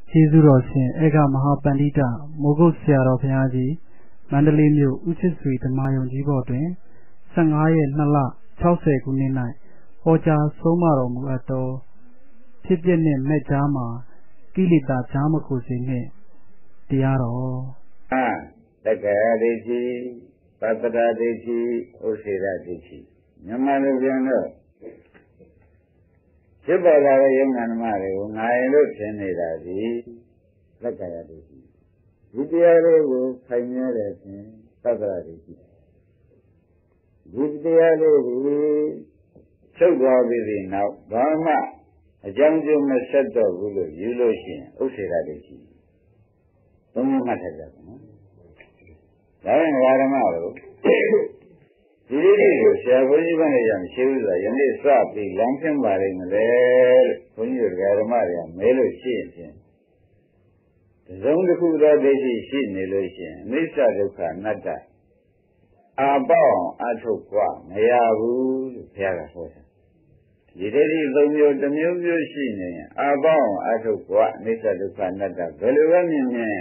ကျေးဇူးတော်ရှင်ဧကမဟာပန္တိတမိုးကုတ်ဆရာတော်ဘုရားကြီးမန္တလေးမြို့ဦးချစ်စွေဓမ္မယုံကြီးဘော်တွင်15 ရက် 2 လ 60 ခုနှစ်၌ဟောကြားဆုံးမတော်မူအပ်သောဖြစ်ပျက်နှင့်မဲ့ကြားမှာကိလေသာကြားမခုစေနှင့်တရားတော်တက္ကရာဒိဋ္ဌိပတ္တရာဒိဋ္ဌိဥစေရဒိဋ္ဌိမြန်မာလူပြန်တော့ဖြစ်ပေါ်လာတဲ့ယုံနာဓမ္မတွေကိုငါရင်လို့ထင်နေတာဒီတက္ကရာဒိဋ္ဌိဒီတရားလေးကိုခိုင်မြဲတယ်ဖြင့်ပတ္တရာဒိဋ္ဌိဒီတရားလေးကိုချုပ်သွားပြီးတဲ့နောက်ဘာမှအကြောင်းကျိုးမဆက်တော့ဘူးလို့ယူလို့ရှိရင်ဥစေရဒိဋ္ဌိသုံးမှတ်ထားကြပါနော်ဒါရင်ဓမ္မတို့ဒီလိုကိုဆရာဘုန်းကြီးကလည်းရမရှိဘူးဆိုတာယနေ့စပြီးလမ်းဖြင့်ပါလိမ့်မယ်လေဘုန်းကြီးတို့ဓမ္မတွေကမဲလို့ရှိရင်ဖြင့်သုံးတစ်ခုသောဒိဋ္ဌိရှိနေလို့ရှိရင်အနိစ္စဒုက္ခအနတ္တအာပေါင်းအထုတ်กว่าမရဘူးလို့ဘုရားကဟောတာဒီဒိဋ္ဌိသုံးမျိုးတစ်မျိုးမျိုးရှိနေရင်အာပေါင်းအထုတ်กว่าအနိစ္စဒုက္ခအနတ္တဘယ်လိုပဲမြင်မြင်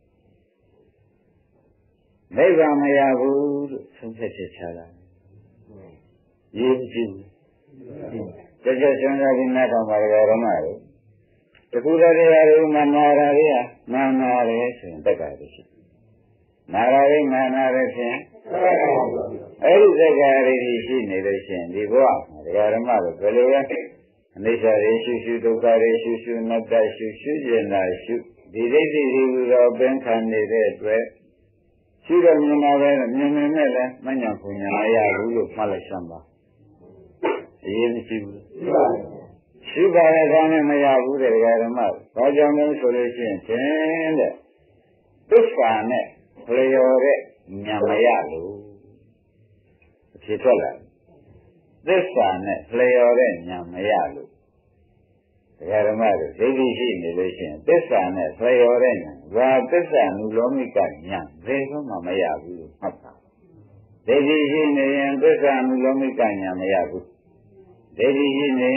နိဗ္ဗာန်မရဘူးလို့ဆုံးဖြတ်ချက်ချတာရေးကြည့်ကြကြစံသာဒီနာတော်မှာဓမ္မတွေတခုတည်းတရားတွေမနာရာတွေမာနာတွေဆိုရင်တက္ကရာတွေရှိနာရာတွေမာနာတွေဖြင့်အဲ့ဒီတက္ကရာတွေရှိနေလို့ရှိရင်ဒီဘဝဓမ္မတို့ဘယ်လိုလဲအနိစ္စတွေရှုရှုဒုက္ခတွေရှုရှုအနတ္တရှုရှုကျင်တာရှုဒီဒိဋ္ဌိတွေကိုပင်ခံနေတဲ့အတွက်ရှိတော့မြင်လာပဲမြင်နေနဲ့လည်းမညာပူညာမရဘူးလို့မှတ်လိုက်စမ်းပါအရေးမရှိဘူးရှိပါရဲ့ကောင်းနဲ့မရဘူးတဲ့ဓမ္မဘာကြောင့်လဲဆိုလို့ရှိရင်တဲ့သစ္စာနဲ့လျော်တဲ့ညာမရလို့အဖြစ်ထွက်လာသစ္စာနဲ့လျော်တဲ့ညာမရလို့ဓမ္မတို့ဒိဋ္ဌိရှိနေလို့ရှိရင်သစ္စာနဲ့လျော်တဲ့ညာဘာသစ္စာနုလောမိကညာဘယ်မှမရဘူးလို့မှတ်ပါဒိဋ္ဌိရှိနေရင်သစ္စာနုလောမိကညာမရဘူးဒိဋ္ဌိရှိနေ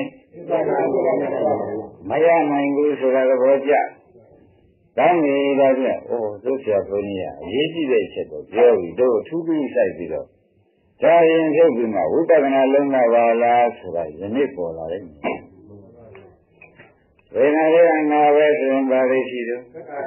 မရနိုင်ဘူးဆိုတာသဘောကျကောင်းပြီဒါဖြင့်သူဆရာဘုန်းကြီးကအရေးကြီးတဲ့ချက်ကိုပြောပြီးတို့အထူးကြီးစိုက်ပြီးတော့ဒါရင်ရုပ်ပြီးမှဝိပဿနာလုံးလာပါလားဆိုတာယနေ့ပေါ်လာတယ်ဝေဒနာလေးကငါပဲဆိုရင်ဘာလို့ရှိတော့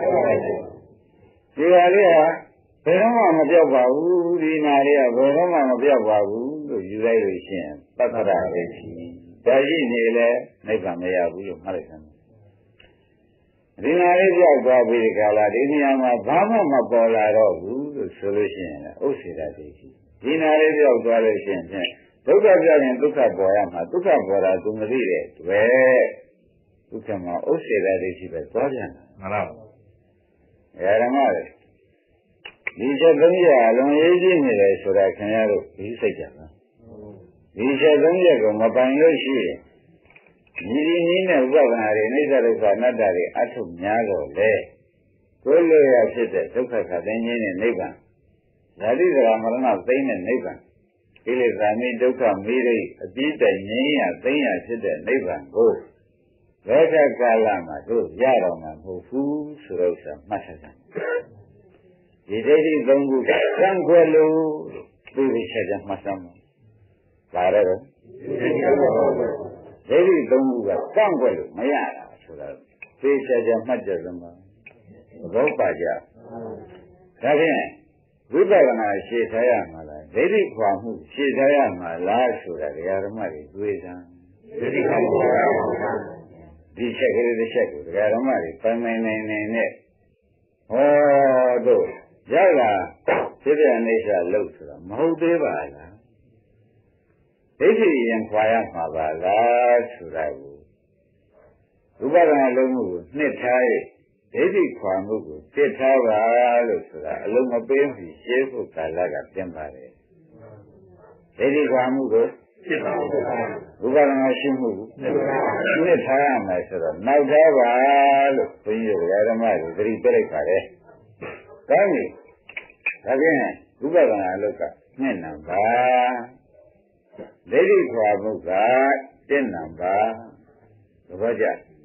ဒီဟာလေးကဘယ်တော့မှမပြောက်ပါဘူးဒီနာလေးကဘယ်တော့မှမပြောက်ပါဘူးလို့ယူလိုက်လို့ရှိရင်ပတ္ထရာပဲရှိဒါရှိနေလေနိဗ္ဗာန်မရဘူးလို့မှတ်လိုက်တယ်ဒီနာလေးပြောက်သွားပြီးဒီကလာဒီနေရာမှာဘာမှမပေါ်လာတော့ဘူးလို့ဆိုလို့ရှိရင်ဥစ္စေတဒိဋ္ဌိဒီနာလေးပြောက်သွားလို့ရှိရင်ဖြင့်ဒုက္ခပြောက်ရင်ဒုက္ခပေါ်ရမှာဒုက္ခပေါ်တာသူမသိတဲ့တွေ့ဒုက္ခမှာဥစ္စေတဒိဋ္ဌိပဲသွားပြန်တာမှန်လားဓမ္မတွေဒီချက်သုံးချက်အလုံးရေးကြည့်နေတယ်ဆိုတာခင်ဗျားတို့ဒီစိတ်ကြပါဒီချက်သုံးချက်ကိုမပိုင်လို့ရှိရင်ဒီနည်းနဲ့ဥပဒနာတွေအိဋ္ဌဒုက္ခအနတ္တတွေအထုများတော့လေကိုယ်လိုရဖြစ်တဲ့ဒုက္ခခတ်သိင်းခြင်းနဲ့နိဗ္ဗာန်ဓာတိသရမရဏသိင်းတဲ့နိဗ္ဗာန်ကိလေသာမိဒုက္ခမိရိအပြီးတိုင်ငြိမ်းရသိမ်းရဖြစ်တဲ့နိဗ္ဗာန်ကိုဘယ်ကကာလမှာတို့ရတော့မှာမဟုတ်ဘူးဆိုတော့မှတ်ထားကြဒီဒိဋ္ဌိသုံးခုကကံွယ်လို့သိသိချက်ချက်မှတ်စမ်းပါဒါလည်းဒိဋ္ဌိသုံးခုကကံွယ်လို့မရတာဆိုတာသိချက်ချက်မှတ်ကြစမ်းပါဘောပါကြဒါဖြင့်ဝိပဿနာရှင်းထားရမှာလားဒိဋ္ဌိခွာမှုရှင်းထားရမှာလားဆိုတာဓမ္မတွေတွေးစမ်းဒိဋ္ဌိခွာမှုဒီချက်ကလေးတစ်ချက်ကိုဓမ္မတွေပိုင်ပိုင်နိုင်နိုင်နဲ့ဟောတို့ရတာဖြစ်တဲ့အိဋ္ဌလို့ဆိုတာမဟုတ်သေးပါလားဒိဋ္ဌိရင်ခွာရမှာပါလားဆိုတာကိုဥပဒနာလုံးမှုကိုနှစ်ထားရဒိဋ္ဌိခွာမှုကိုတစ်ထားပါလို့ဆိုတာအလုံးမပေးဘူးရှင်းဖို့ကာလကပြင်ပါတယ်ဒိဋ္ဌိခွာမှုကိုဖြစ်ပါဘူးဥပဒနာရှိမှုကိုနှစ်ထားရမယ်ဆိုတော့နောက်ထားပါလို့ဘုန်းကြီးတို့ဓမ္မတွေသတိပေးလိုက်ပါတယ်ကောင်းပြီဒါဖြင့်ဥပဒနာအလုပ်ကနှစ်နံပါတ်ဒိဋ္ဌိခွာမှုကတစ်နံပါတ်သဘောကျ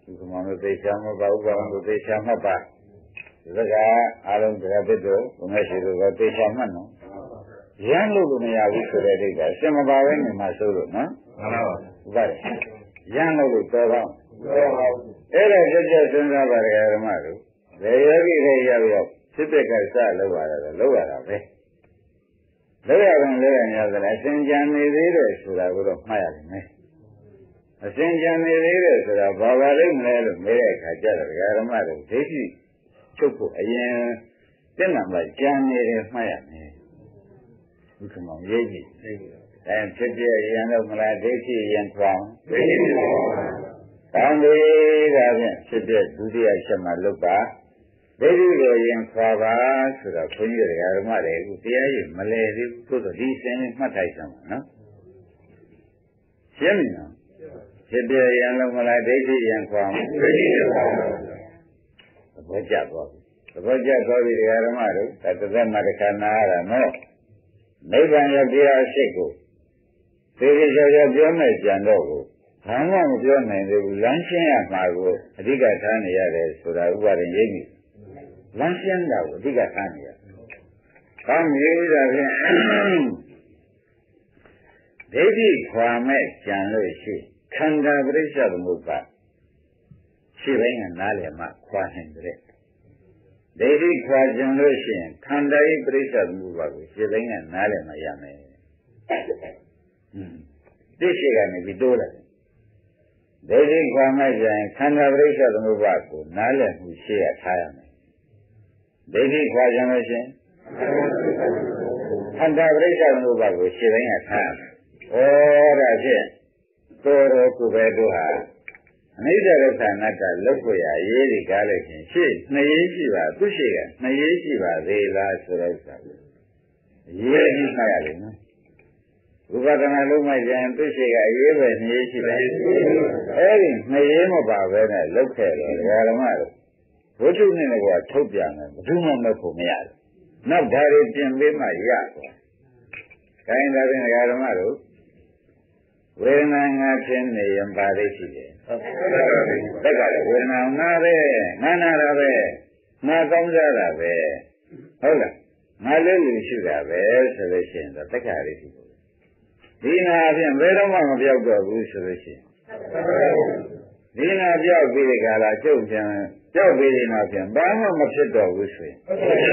ဒီမှာမသိချမ်းမပါဘူးဘာလို့သိချမ်းမှတ်ပါဒါကအားလုံးတရားပြတော့ဘုရားရှိခိုးကသိချမ်းမှတ်နော်ရမ်းလို့မရဘူးဆိုတဲ့ဒိဋ္ဌာစင်မပါပဲနေမှာစိုးလို့နော်မှန်ပါပါဟုတ်ပါတယ်ရမ်းလို့တော်တော့အဲ့ဒါကြက်ကြက်စဉ်းစားပါရဓမ္မတို့ဘယ်ယောဂီတွေရောက်ဖြစ်တဲ့ကစလောက်ရတာလောက်ရတာပဲလောက်ရရင်လည်းရများသလားအစဉ်ကြံနေသေးတယ်ဆိုတာကိုတော့မှားရတယ်မယ်အစဉ်ကြံနေသေးတယ်ဆိုတာဘာပါလိမ့်မလဲလို့မေးတဲ့အခါကျတော့ဓမ္မတို့ဒိဋ္ဌိချုပ်ဖို့အရင်တက်လာမှကြံနေတယ်မှားရမယ်ဒီကမောင်ရေးကြည့်အဲဖြစ်ပြရင်တော့မလားဒိဋ္ဌိရင်ခေါင်းဒိဋ္ဌိကောင်းပြီဒါဖြင့်ဖြစ်ပြဒုတိယချက်မှလုပ်ပါဒိဋ္ဌိကိုရင်ခေါ်ပါဆိုတော့ခွန်ကြီးတွေကဓမ္မတွေအခုတရားရင်မလဲသေးဘူးသို့တော့ဒီစင်မှတ်ထိုက်စမ်းပါနော်ရှင်းပြီနော်ဖြစ်ပြရင်လုံးမလားဒိဋ္ဌိရင်ခေါ်ဒိဋ္ဌိရင်ခေါ်သဘောကျသွားပြီသဘောကျသွားပြီဓမ္မတို့ဒါတစ်သက်မှတစ်ခါနာရတာနော်နိဗ္ဗာန်ရဲ့တရားအရှိကိုသေသေးချာချာပြောမယ်ကြံတော့ကိုဘာမှမပြောနိုင်သေးဘူးလမ်းရှင်းရမှာကိုအဓိကထားနေရတယ်ဆိုတာဥပါဒ်ရိပ်ပြီလမ်းရှင်းတာကိုအဓိကထားနေရတယ်။ကောင်းပြီဒါဖြင့်ဒိဋ္ဌိခွာမဲ့ကြံလို့ရှိခန္ဓာပရိစ္ဆေသမုပ္ပါရှိတိုင်းကနားလည်မှခွာနိုင်တဲ့ဒိဋ္ဌိခွာကြံလို့ရှိရင်ခန္ဓာဤပရိစ္ဆေသမုပ္ပါကိုရှိတိုင်းကနားလည်မှရမယ်။သိရှိကနေပြီးတိုးလိုက်ဒိဋ္ဌိခွာမဲ့ကြရင်ခန္ဓာပရိစ္ဆေသမုပ္ပါကိုနားလည်မှုရှိရထားရမယ်ဒိဋ္ဌိခွာကြံလို့ရှိရင်ခန္ဓာပရိစ္ဆေသမုပ္ပါကိုရှိတိုင်းကထားရမယ်။ဩဒါဖြင့်တော်တော်ကိုပဲတို့ဟာအနိစ္စဒုက္ခအနတ္တလောက်ကိုရရေးဒီကားလို့ရှင်ရှေ့နှစ်ရေးရှိပါသူရှိကနှစ်ရေးရှိပါသေးလားဆိုတော့ဥစ္စာရေးပြီးမှတ်ရလိမ့်မယ်ဝိပဿနာလုံးမှကျရင်သူရှိကအရေးပဲနှစ်ရေးရှိတယ်အဲ့ဒီနှစ်ရေးမပါပဲနဲ့လောက်ခဲ့တယ်ဓမ္မတို့ဝိတုနဲ့ကထုတ်ပြန်တယ်ဘယ်သူမှမဖို့မရတယ်နောက်ဒါတွေပြင်ပေးမှရသွားခိုင်းတာပြင်ဓမ္မတို့ဝေဒနာငါဖြစ်နေရင်ပါလိမ့်ရှိတယ်တက်ကလည်းဝေဒနာငါပဲငါနာတာပဲငါကောင်းစားတာပဲဟုတ်လားငါလည်းလူရှိတာပဲဆိုလို့ရှိရင်တက်ကလေးရှိတယ်ဒီနာအပြင်ဘယ်တော့မှမပြောက်တော့ဘူးဆိုလို့ရှိရင်ဒီနာပြောက်ပြီးဒီကလာကျုပ်ပြန်ပြောက်ပြီးဒီနောက်ပြန်ဘာမှမဖြစ်တော့ဘူးဆိုရင်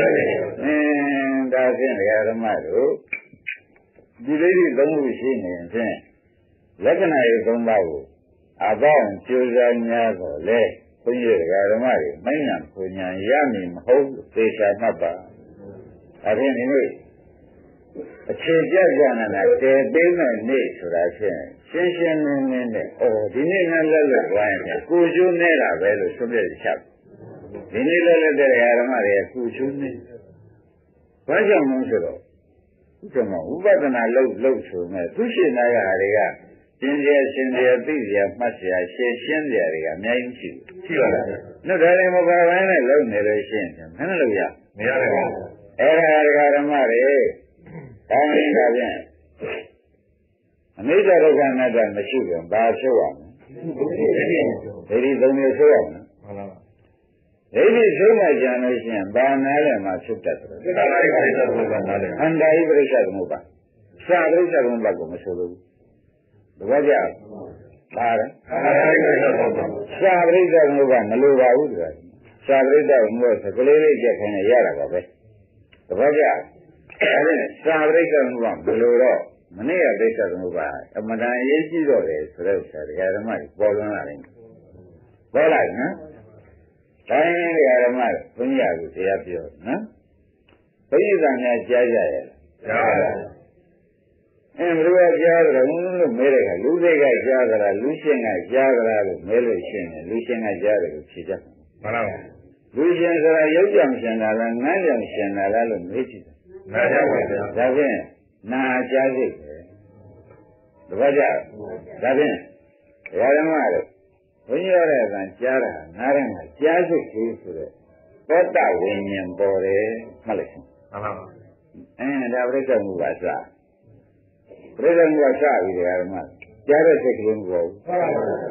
ဒါဖြင့်ဓမ္မတို့ဒီလေးတွေသုံးခုရှိနေရင်လက္ခဏာရေးသုံးပါးကိုအပေါင်းကျိုးစားများတော့လေဘုန်းကြီးဓမ္မတွေမဉ္ဇဉ်ပူညာရမည်မဟုတ်သေချာမှတ်ပါဒါဖြင့်ဒီနေ့အခြေပြကြနေတာတည်ပေးမဲ့နေ့ဆိုတာဖြင့်ရှင်းရှင်းလင်းလင်းနဲ့ဒီနေ့နဲ့လက်လက်သွားရင်ကိုကျိုးနေတာပဲလို့ဆိုပြချက်ဒီနေ့လက်လက်တဲ့ဓမ္မတွေကိုကျိုးနေဘာကြောင့်လဲဆိုတော့ဥပမာဥပဒနာလုပ်ဆိုမဲ့သူရှိနာရဟာတွေကကျင်းကျရှင်းကျသိရမှတ်ရရှင်းရှင်းကြတွေကအများကြီးရှိပါလား။နှုတ်ဒါတွေမပါဘဲနဲ့လုပ်နေလို့ရှိရင်မနှလို့ရမရပါဘူး။အဲ့ဒါဓမ္မတွေကောင်းရင်ဒါဖြင့်အနိစ္စဒုက္ခအနတ္တမရှိပြန်ဘာဆိုရမလဲ။ဒီသုံးမျိုးဆိုရမလား။မှန်ပါပါ။ဒီလိုဆိုမှကြံလို့ရှိရင်ဘာနာလဲမှာဖြစ်တတ်တယ်။သန္တာဤပရိစ္ဆေသမုပ္ပါနားလဲ။အန္တာဤပရိစ္ဆေသမုပ္ပါ။စာပရိစ္ဆေသမုပ္ပါကိုမဆိုလို့တပည့်ကြပါလားစာပရိစ္ဆေသမုပ္ပါမလိုပါဘူးဆိုတာစာပရိစ္ဆေသမုပ္ပါဆိုကလေးလေးချက်ခိုင်းရတာပါပဲတပည့်ကြအဲ့ဒါစာပရိစ္ဆေသမုပ္ပါမလိုတော့မနေ့ကပရိစ္ဆေသမုပ္ပါအမှန်တန်အရေးကြီးတော့တယ်ဆိုတော့ဆရာဓမ္မကြီးပေါ်လွင်လာတယ်ပေါ်လာနော်တိုင်းဓမ္မဘုန်းကြီးကတရားပြောနော်ဘုန်းကြီးကများကြားကြရဲ့ကြားပါဘယ်လိုကြားကြလို့မဲတဲ့ကလူတွေကကြားကြလားလူရှင်ကကြားကြလားလို့မဲလို့ရှင်းတယ်လူရှင်ကကြားတယ်လို့ဖြေကြမှန်ပါပါလူရှင်ဆိုတာရုပ်ကြောင့်ရှင်တာလားငန်းကြောင့်ရှင်တာလားလို့မေးကြည့်တယ်နားကြောင့်ပါဗျာဒါဖြင့်နာကြားစိတ်ပဲတပည့်ကြဒါဖြင့်ဓမ္မတို့ဘုန်းကြီးရတဲ့အကကြားတာနားရမှာကြားစိတ်ကြီးဆိုတော့သောတဝိညာဉ်ပေါ်တယ်မှတ်လိုက်မှန်ပါပါဒါပြိဿမှုပါစပြိဿမှုကစပြီးဓမ္မကြားတဲ့စိတ်ကလေးမပေါ်ဘူး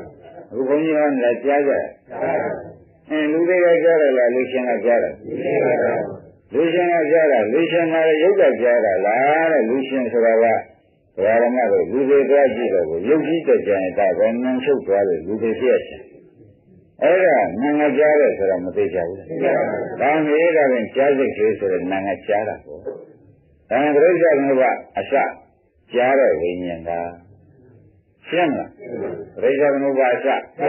အခုဘုန်းကြီးကလည်းကြားကြလူတွေကကြားတယ်လားလူရှင်ကကြားတယ်လူရှင်ကကြားတာလူရှင်ကရုပ်ကကြားတာလားတဲ့လူရှင်ဆိုတာကဘုရားဓမ္မတို့လူတွေသွားကြည့်တော့ကိုရုပ်ကြီးတဲ့ကြရင်ဒါကနန်းချုပ်သွားတယ်လူတွေပြည့်တယ်အဲ့ဒါနန်းကကြားတယ်ဆိုတာမသိကြဘူးဒါမေးတာကကြားစိတ်ကလေးဆိုတော့နန်းကကြားတာပေါ့ဒါကပြိဿကကအစကြားတဲ့ဝိညာဉ်ကရှင်းလားပြိဿကအစပြိဿကအစ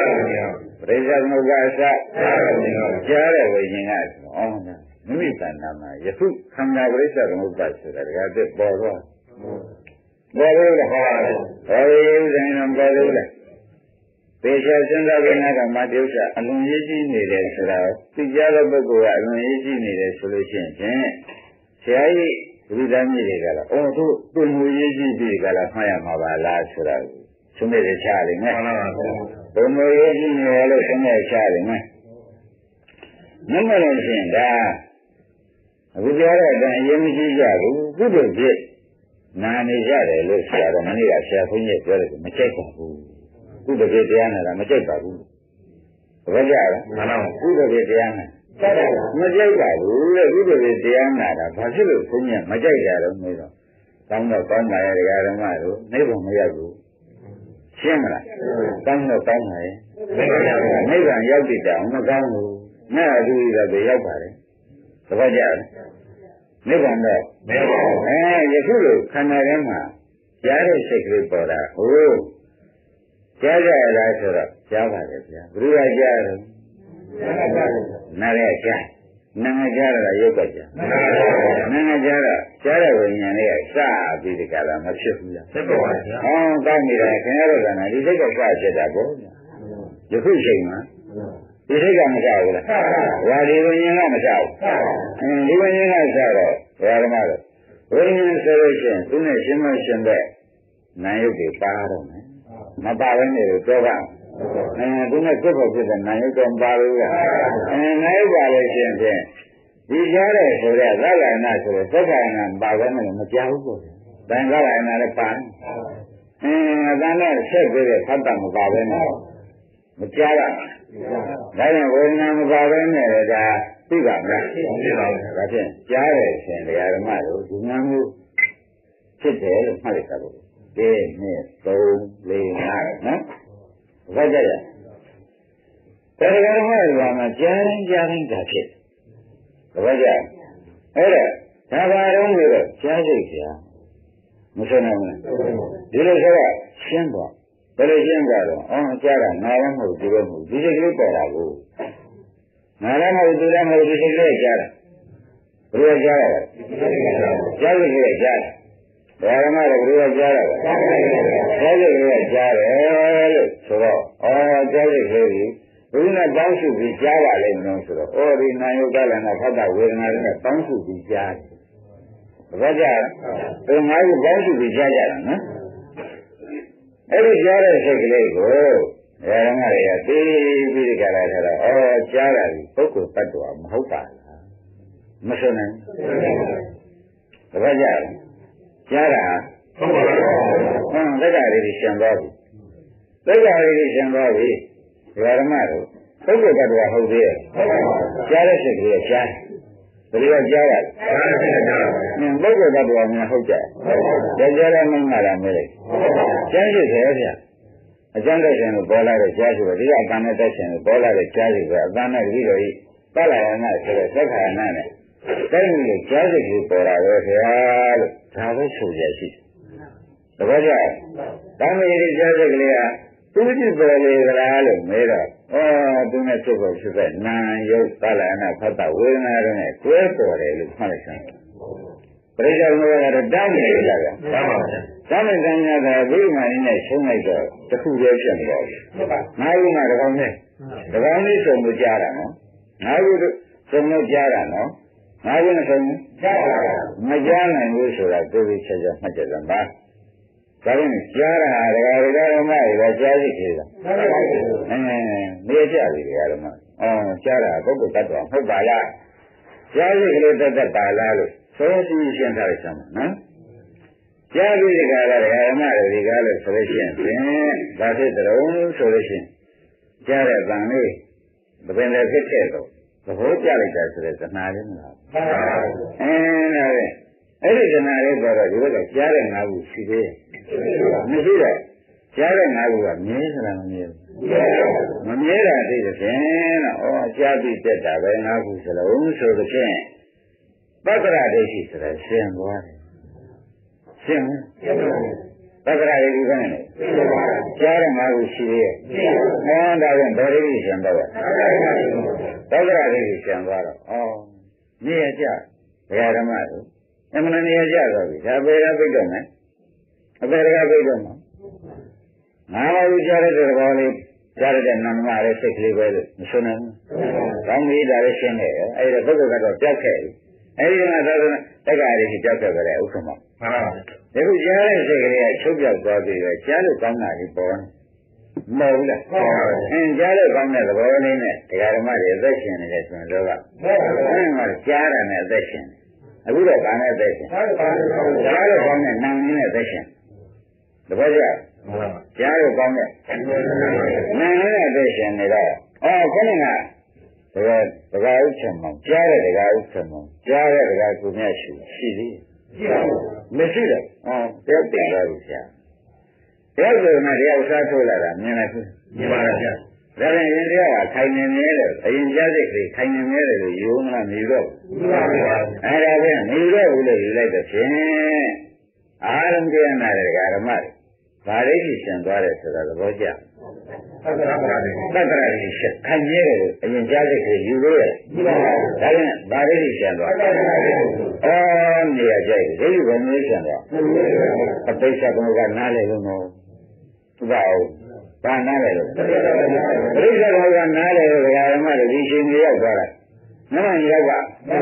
ကြားတဲ့ဝိညာဉ်ကအောင်းတာမိမိတဏ္ဍာမှာယခုခန္ဓာပြိဿကဆိုတာတကယ်တည်းပေါ်တော့ပေါ်လို့လားဟောတယ်ဇင်ံပေါ်လို့လားသေချာစဉ်းစားကြတာကမတ္တဥစ္စာအလွန်ရေးကြီးနေတယ်ဆိုတာသိကြတဲ့ပုဂ္ဂိုလ်ကအလွန်ရေးကြီးနေတယ်ဆိုလို့ရှိရင်ဆရာကြီးဒီသားမြစ်တွေကလည်းအော်သူ့မူရေးကြီးပြီကလည်းမှားရမှာပါလားဆိုတာသုံးနေချလိမ့်မယ်ဘုံမူရေးကြီးနေလို့သုံးနေချလိမ့်မယ်မမလို့ရှိရင်ဒါအခုပြောတဲ့အတိုင်းအရင်မရှိကြဘူးကုသိုလ်ဖြစ်နာနေကြတယ်လို့ဆိုတော့မနေ့ကဆရာဘုန်းကြီးပြောတယ်မကြိုက်ပါဘူးကုသိုလ်ဖြစ်တရားနာတာမကြိုက်ပါဘူးဘယ်ကြလဲမှန်ပါဘူးကုသိုလ်ဖြစ်တရားနာမကြိုက်ပါဘူးလေကုသိုလ်ဖြစ်တရားနာတာဘာဖြစ်လို့ဘုန်းကြီးမကြိုက်ကြတော့မေးတော့ကောင်းတော့ကောင်းပါရဲ့တရားဓမ္မတို့နိဗ္ဗာန်မရောက်ဘူးရှင်းမလားကောင်းတော့ကောင်းပါရဲ့နိဗ္ဗာန်ရောက်ကြတယ်မကောင်းဘူးငါအတူတူတော့ရောက်ပါတယ်သဘောကျလားနိဗ္ဗာန်တော့မရောက်ပါဘူးယခုလိုခန္ဓာထဲမှာကြားတဲ့စိတ်ကလေးပေါ်တာဟုတ်ကြားကြရလားဆိုတော့ကြားပါတယ်ဗျာဘုရားကြားတယ်နားရကြားနားကြားရတာရုပ်ကကြားနားကြားတော့ကြားတဲ့ဝိညာဉ်လေးကစပြီးဒီကလာမဖြစ်ဘူးလားဖြစ်ပါပါဗျာဟောတောင်းနေတာခင်ဗျားတို့ကဒီစိတ်ကစဖြစ်တာပေါ့ဗျာယခုချိန်မှာဒီစိတ်ကမစဘူးလားဝါဒီဝိညာဉ်ကမစဘူးဒီဝိညာဉ်ကစတော့ဘုရားဓမ္မတို့ဝိညာဉ်ဆိုလို့ရှိရင်သူနဲ့ရှင်းမရှင်းတဲ့နာယုတ်တွေပါတော့မယ်မပါဘဲနေလို့ပြောပါသူနဲ့ကိုယ်ပေါ်ဖြစ်တဲ့နာယုတ်ကမပါဘူးကနာယုတ်ပါလို့ရှိရင်ဒီကြားတဲ့ဆိုတဲ့သက္ကနာဆိုတဲ့သက္ကနာပါဘဲနေမကြောက်ဘူးပေါ့တန်ခါရနာလည်းပါအတန်နဲ့ဆက်ပြီးတဲ့ဖတ်တာမပါဘဲနေမကြားရဒါကြောင့်ဝေဒနာမပါဘဲနဲ့ဒါသိပါမလားသိပါဘူးဒါဖြင့်ကြားတယ်ရှင်တရားဓမ္မတို့ဒီနာမှုဖြစ်တယ်လို့မှတ်လိုက်တာလို့1 2 3 4 5နော်ဘာကြရတရားဓမ္မတွေကမှကြားရင်ဒါဖြစ်ဘာကြအဲ့ဒါဘာတော့လို့ကြားစိတ်ကြာမဆွနိုင်ဘူးဒီလိုဆိုတော့ရှင်းသွားဘယ်လိုရှင်းသွားတော့အော်ကြားတာငါလည်းမဟုတ်ဒီလိုမဟုတ်ဒီစိတ်ကလေးပေါ်တာကိုငါလည်းမဟုတ်သူလည်းမဟုတ်ဒီစိတ်ကလေးကြားတာဘယ်လိုကြားရလဲကြားစိတ်ကလေးကြားတယ်ဓမ္မတွေဘယ်လိုကြားရလဲကြားစိတ်ကလေးကြားတယ်လို့ဆိုတော့အော်ကြားစိတ်ကလေးဘုရားတောင်းစုပြီးကြားပါလိမ့်မယ်ဆိုတော့အော်ဒီနာယုတ်ကလည်းဖတ်တာဝေဒနာတွေနဲ့တောင်းစုပြီးကြားတယ်ဘာကြလဲငါ့ကိုတောင်းစုပြီးကြားကြတာနော်အဲ့ဒီကြားတဲ့စိတ်ကလေးကိုဓမ္မတွေကသိပြီးဒီကလာထားတော့အော်ကြားတာဒီပုဂ္ဂိုလ်တ attva မဟုတ်ပါလားမဆိုနိုင်ဘာကြလဲကြားတာဟုတ်ပါဘူးသက္ကာရီရှင်းသွားပြီသက္ကာရီရှင်းသွားပြီဓမ္မတို့ပုဂ္ဂိုလ်တ attva ဟုတ်သေးရဲ့ကြားတဲ့စိတ်ကလေးကြားဘယ်လိုကြားရလဲပုဂ္ဂိုလ်တ attva များဟုတ်ကြတယ်ကြားရမှန်းလာမယ်လေကြားရသေးရဲ့ဗျအကျဉ်းတဲ့ရှင်ကိုပေါ်လာတဲ့ကြားဆိုတော့ဒီကအတန်နဲ့တက်ရှင်ကိုပေါ်လာတဲ့ကြားစီပဲအတန်နဲ့ပြီးတော့ဤပလယနာဆိုတဲ့သက္ခာယနာနဲ့တိုင်းကိုကြားစိတ်ကိုပေါ်လာပဲခင်ဗျာလို့ဒါပဲဆိုရရှိသဘောကျဒါမှဒီကြားစိတ်ကလေးကသူ့ကြည့်ပေါ်လေကလားလို့မေးတော့သူနဲ့သူ့ကိုဖြစ်တဲ့နာယုတ်ပလယနာဖတ်တာဝေဒနာတွေနဲ့ကွဲပေါ်တယ်လို့မှတ်လိုက်စမ်းပရိစ္ဆေမေကတော့တောင်းနေကြတာဗျာမှန်ပါဗျာသာမန်ကံရတာဘိဓမ္မာရင်းနဲ့ရှုံးလိုက်တော့တစ်ခုတည်းဖြစ်နေတော့ငါးခုမှတစ်ကောင်နဲ့တစ်ကောင်လေးစုံလို့ကြားတာနော်ငါးခုစုံလို့ကြားတာနော်ငါးခုနဲ့စုံကြားတာမကြားနိုင်ဘူးဆိုတာသိသိချက်ချက်မှတ်ကြတယ်ပါဒါရင်ကြားတာဓမ္မတွေတော့ကြားရှိသေးတာနေကြပြီဓမ္မကြားတာပုဂ္ဂိုလ်တ attva ဟုတ်ပါလားကြားရှိကလေးတတ်ပါလားလို့ဆိုရှင်းထားလိုက်စမ်းပါနော်ကြားပြီးဒီကလာဓမ္မတွေဒီကားလို့ဆိုလို့ရှိရင်ဒါဖြစ်တယ်ဆိုလို့ရှိရင်ကြားတဲ့ဗန်လေးတပင်လည်းဖြစ်ခဲ့တော့သဘောကျလိုက်တာဆိုတဲ့တဏှာလေးမလားဒါပဲအဲ့ဒီတဏှာလေးပေါ်တော့ဒီဘက်ကကြားတဲ့၅ခုရှိသေးတယ်မရှိတော့ကြားတဲ့၅ခုကမြဲစလားမမြဲဘူးမမြဲတာသိတဲ့ဖြင့်တော့ကြားပြီးတက်တာပဲ၅ခုစလုံးဆိုတဲ့ဖြင့်ပတ္တရဒိဋ္ဌိဆိုတာရှင်းသွားတယ်ရှင်းပတ္တရာရေးကနေကြားရမှာကိုရှိရဲ့။ဒါကြောင့်ဗေဒိဋ္ဌိရှင်တော့ပတ္တရာရေးရှင်သွားတော့နေရကြဘုရားဓမ္မတို့အမှန်နေရကြတော့ပြီဒါပေရပိတ်တော့မယ်အပေရပိတ်တော့မှာငါးပါးကြားတဲ့ဘောလေးကြားတဲ့နာမလေးစိတ်ကလေးပဲလို့မဆိုနိုင်ဘူး။ကောင်းပြီဒါလည်းရှင်းတယ်။အဲဒီတော့ပုဂ္ဂိုလ်ကတော့ပြောက်ခဲ့ပြီ။အဲဒီကသာသနာတက္ကရာကြီးပြောက်ခဲ့ကြတယ်ဥက္ကမ။ဒီခုကြားတဲ့စိတ်ကလေးကချုပ်ပြောက်သွားပြီးတော့ကြားလို့ကောင်းတာဒီပေါ်နေမဟုတ်ဘူးလားကြားလို့ကောင်းတဲ့သဘောလေးနဲ့တရားဓမ္မတွေအသက်ရှင်နေတယ်ဆိုရင်တော့ကြားတာနဲ့အသက်ရှင်အခုတော့ဘာနဲ့အသက်ရှင်ကြားလို့ကောင်းတဲ့နာမ်နဲ့အသက်ရှင်သဘောကျကြားလို့ကောင်းတဲ့နာမ်နဲ့အသက်ရှင်နေတော့ခဏကဒကာဥစ္စာမောင်ကြားတဲ့ဒကာဥစ္စာမောင်ကြားတဲ့ဒကာကိုမြတ်ရှိသေးမရှိတော့တရားတင်သွားပြီဆရာတရားဆိုမှတရားဥစားထိုးလာတာမြင်လိုက်ဘူးမြင်ပါလားဆရာဒါပြန်ရင်တရားကခိုင်နေမြဲတယ်အရင်ကြားစိတ်ကခိုင်နေမြဲတယ်လို့ယူမလားမြည်တော့ဘူးအဲ့ဒါပဲမြည်တော့ဘူးလို့ယူလိုက်တော့ဖြင့်အာရုံကျမ်းနာတဲ့ဓမ္မတွေဘာလေးရှိရှင်သွားတယ်ဆိုတာသဘောကျသက္ကရာကြီးရှင်ခိုင်မြဲတယ်အရင်ကြားစိတ်ကယူလို့ရတယ်ဒါပြန်ဘာလေးရှိရှင်သွားနေရာကြိုက်တယ်ဒီလိုပဲမျိုးရှင်သွားအပိဿကကနားလေလို့နော်သူကအောင်ဘာနားလေလို့ပရိစ္ဆေကနားလေလို့ဓမ္မတွေဒီရှင်ကြီးရောက်သွားတာနမရောက်က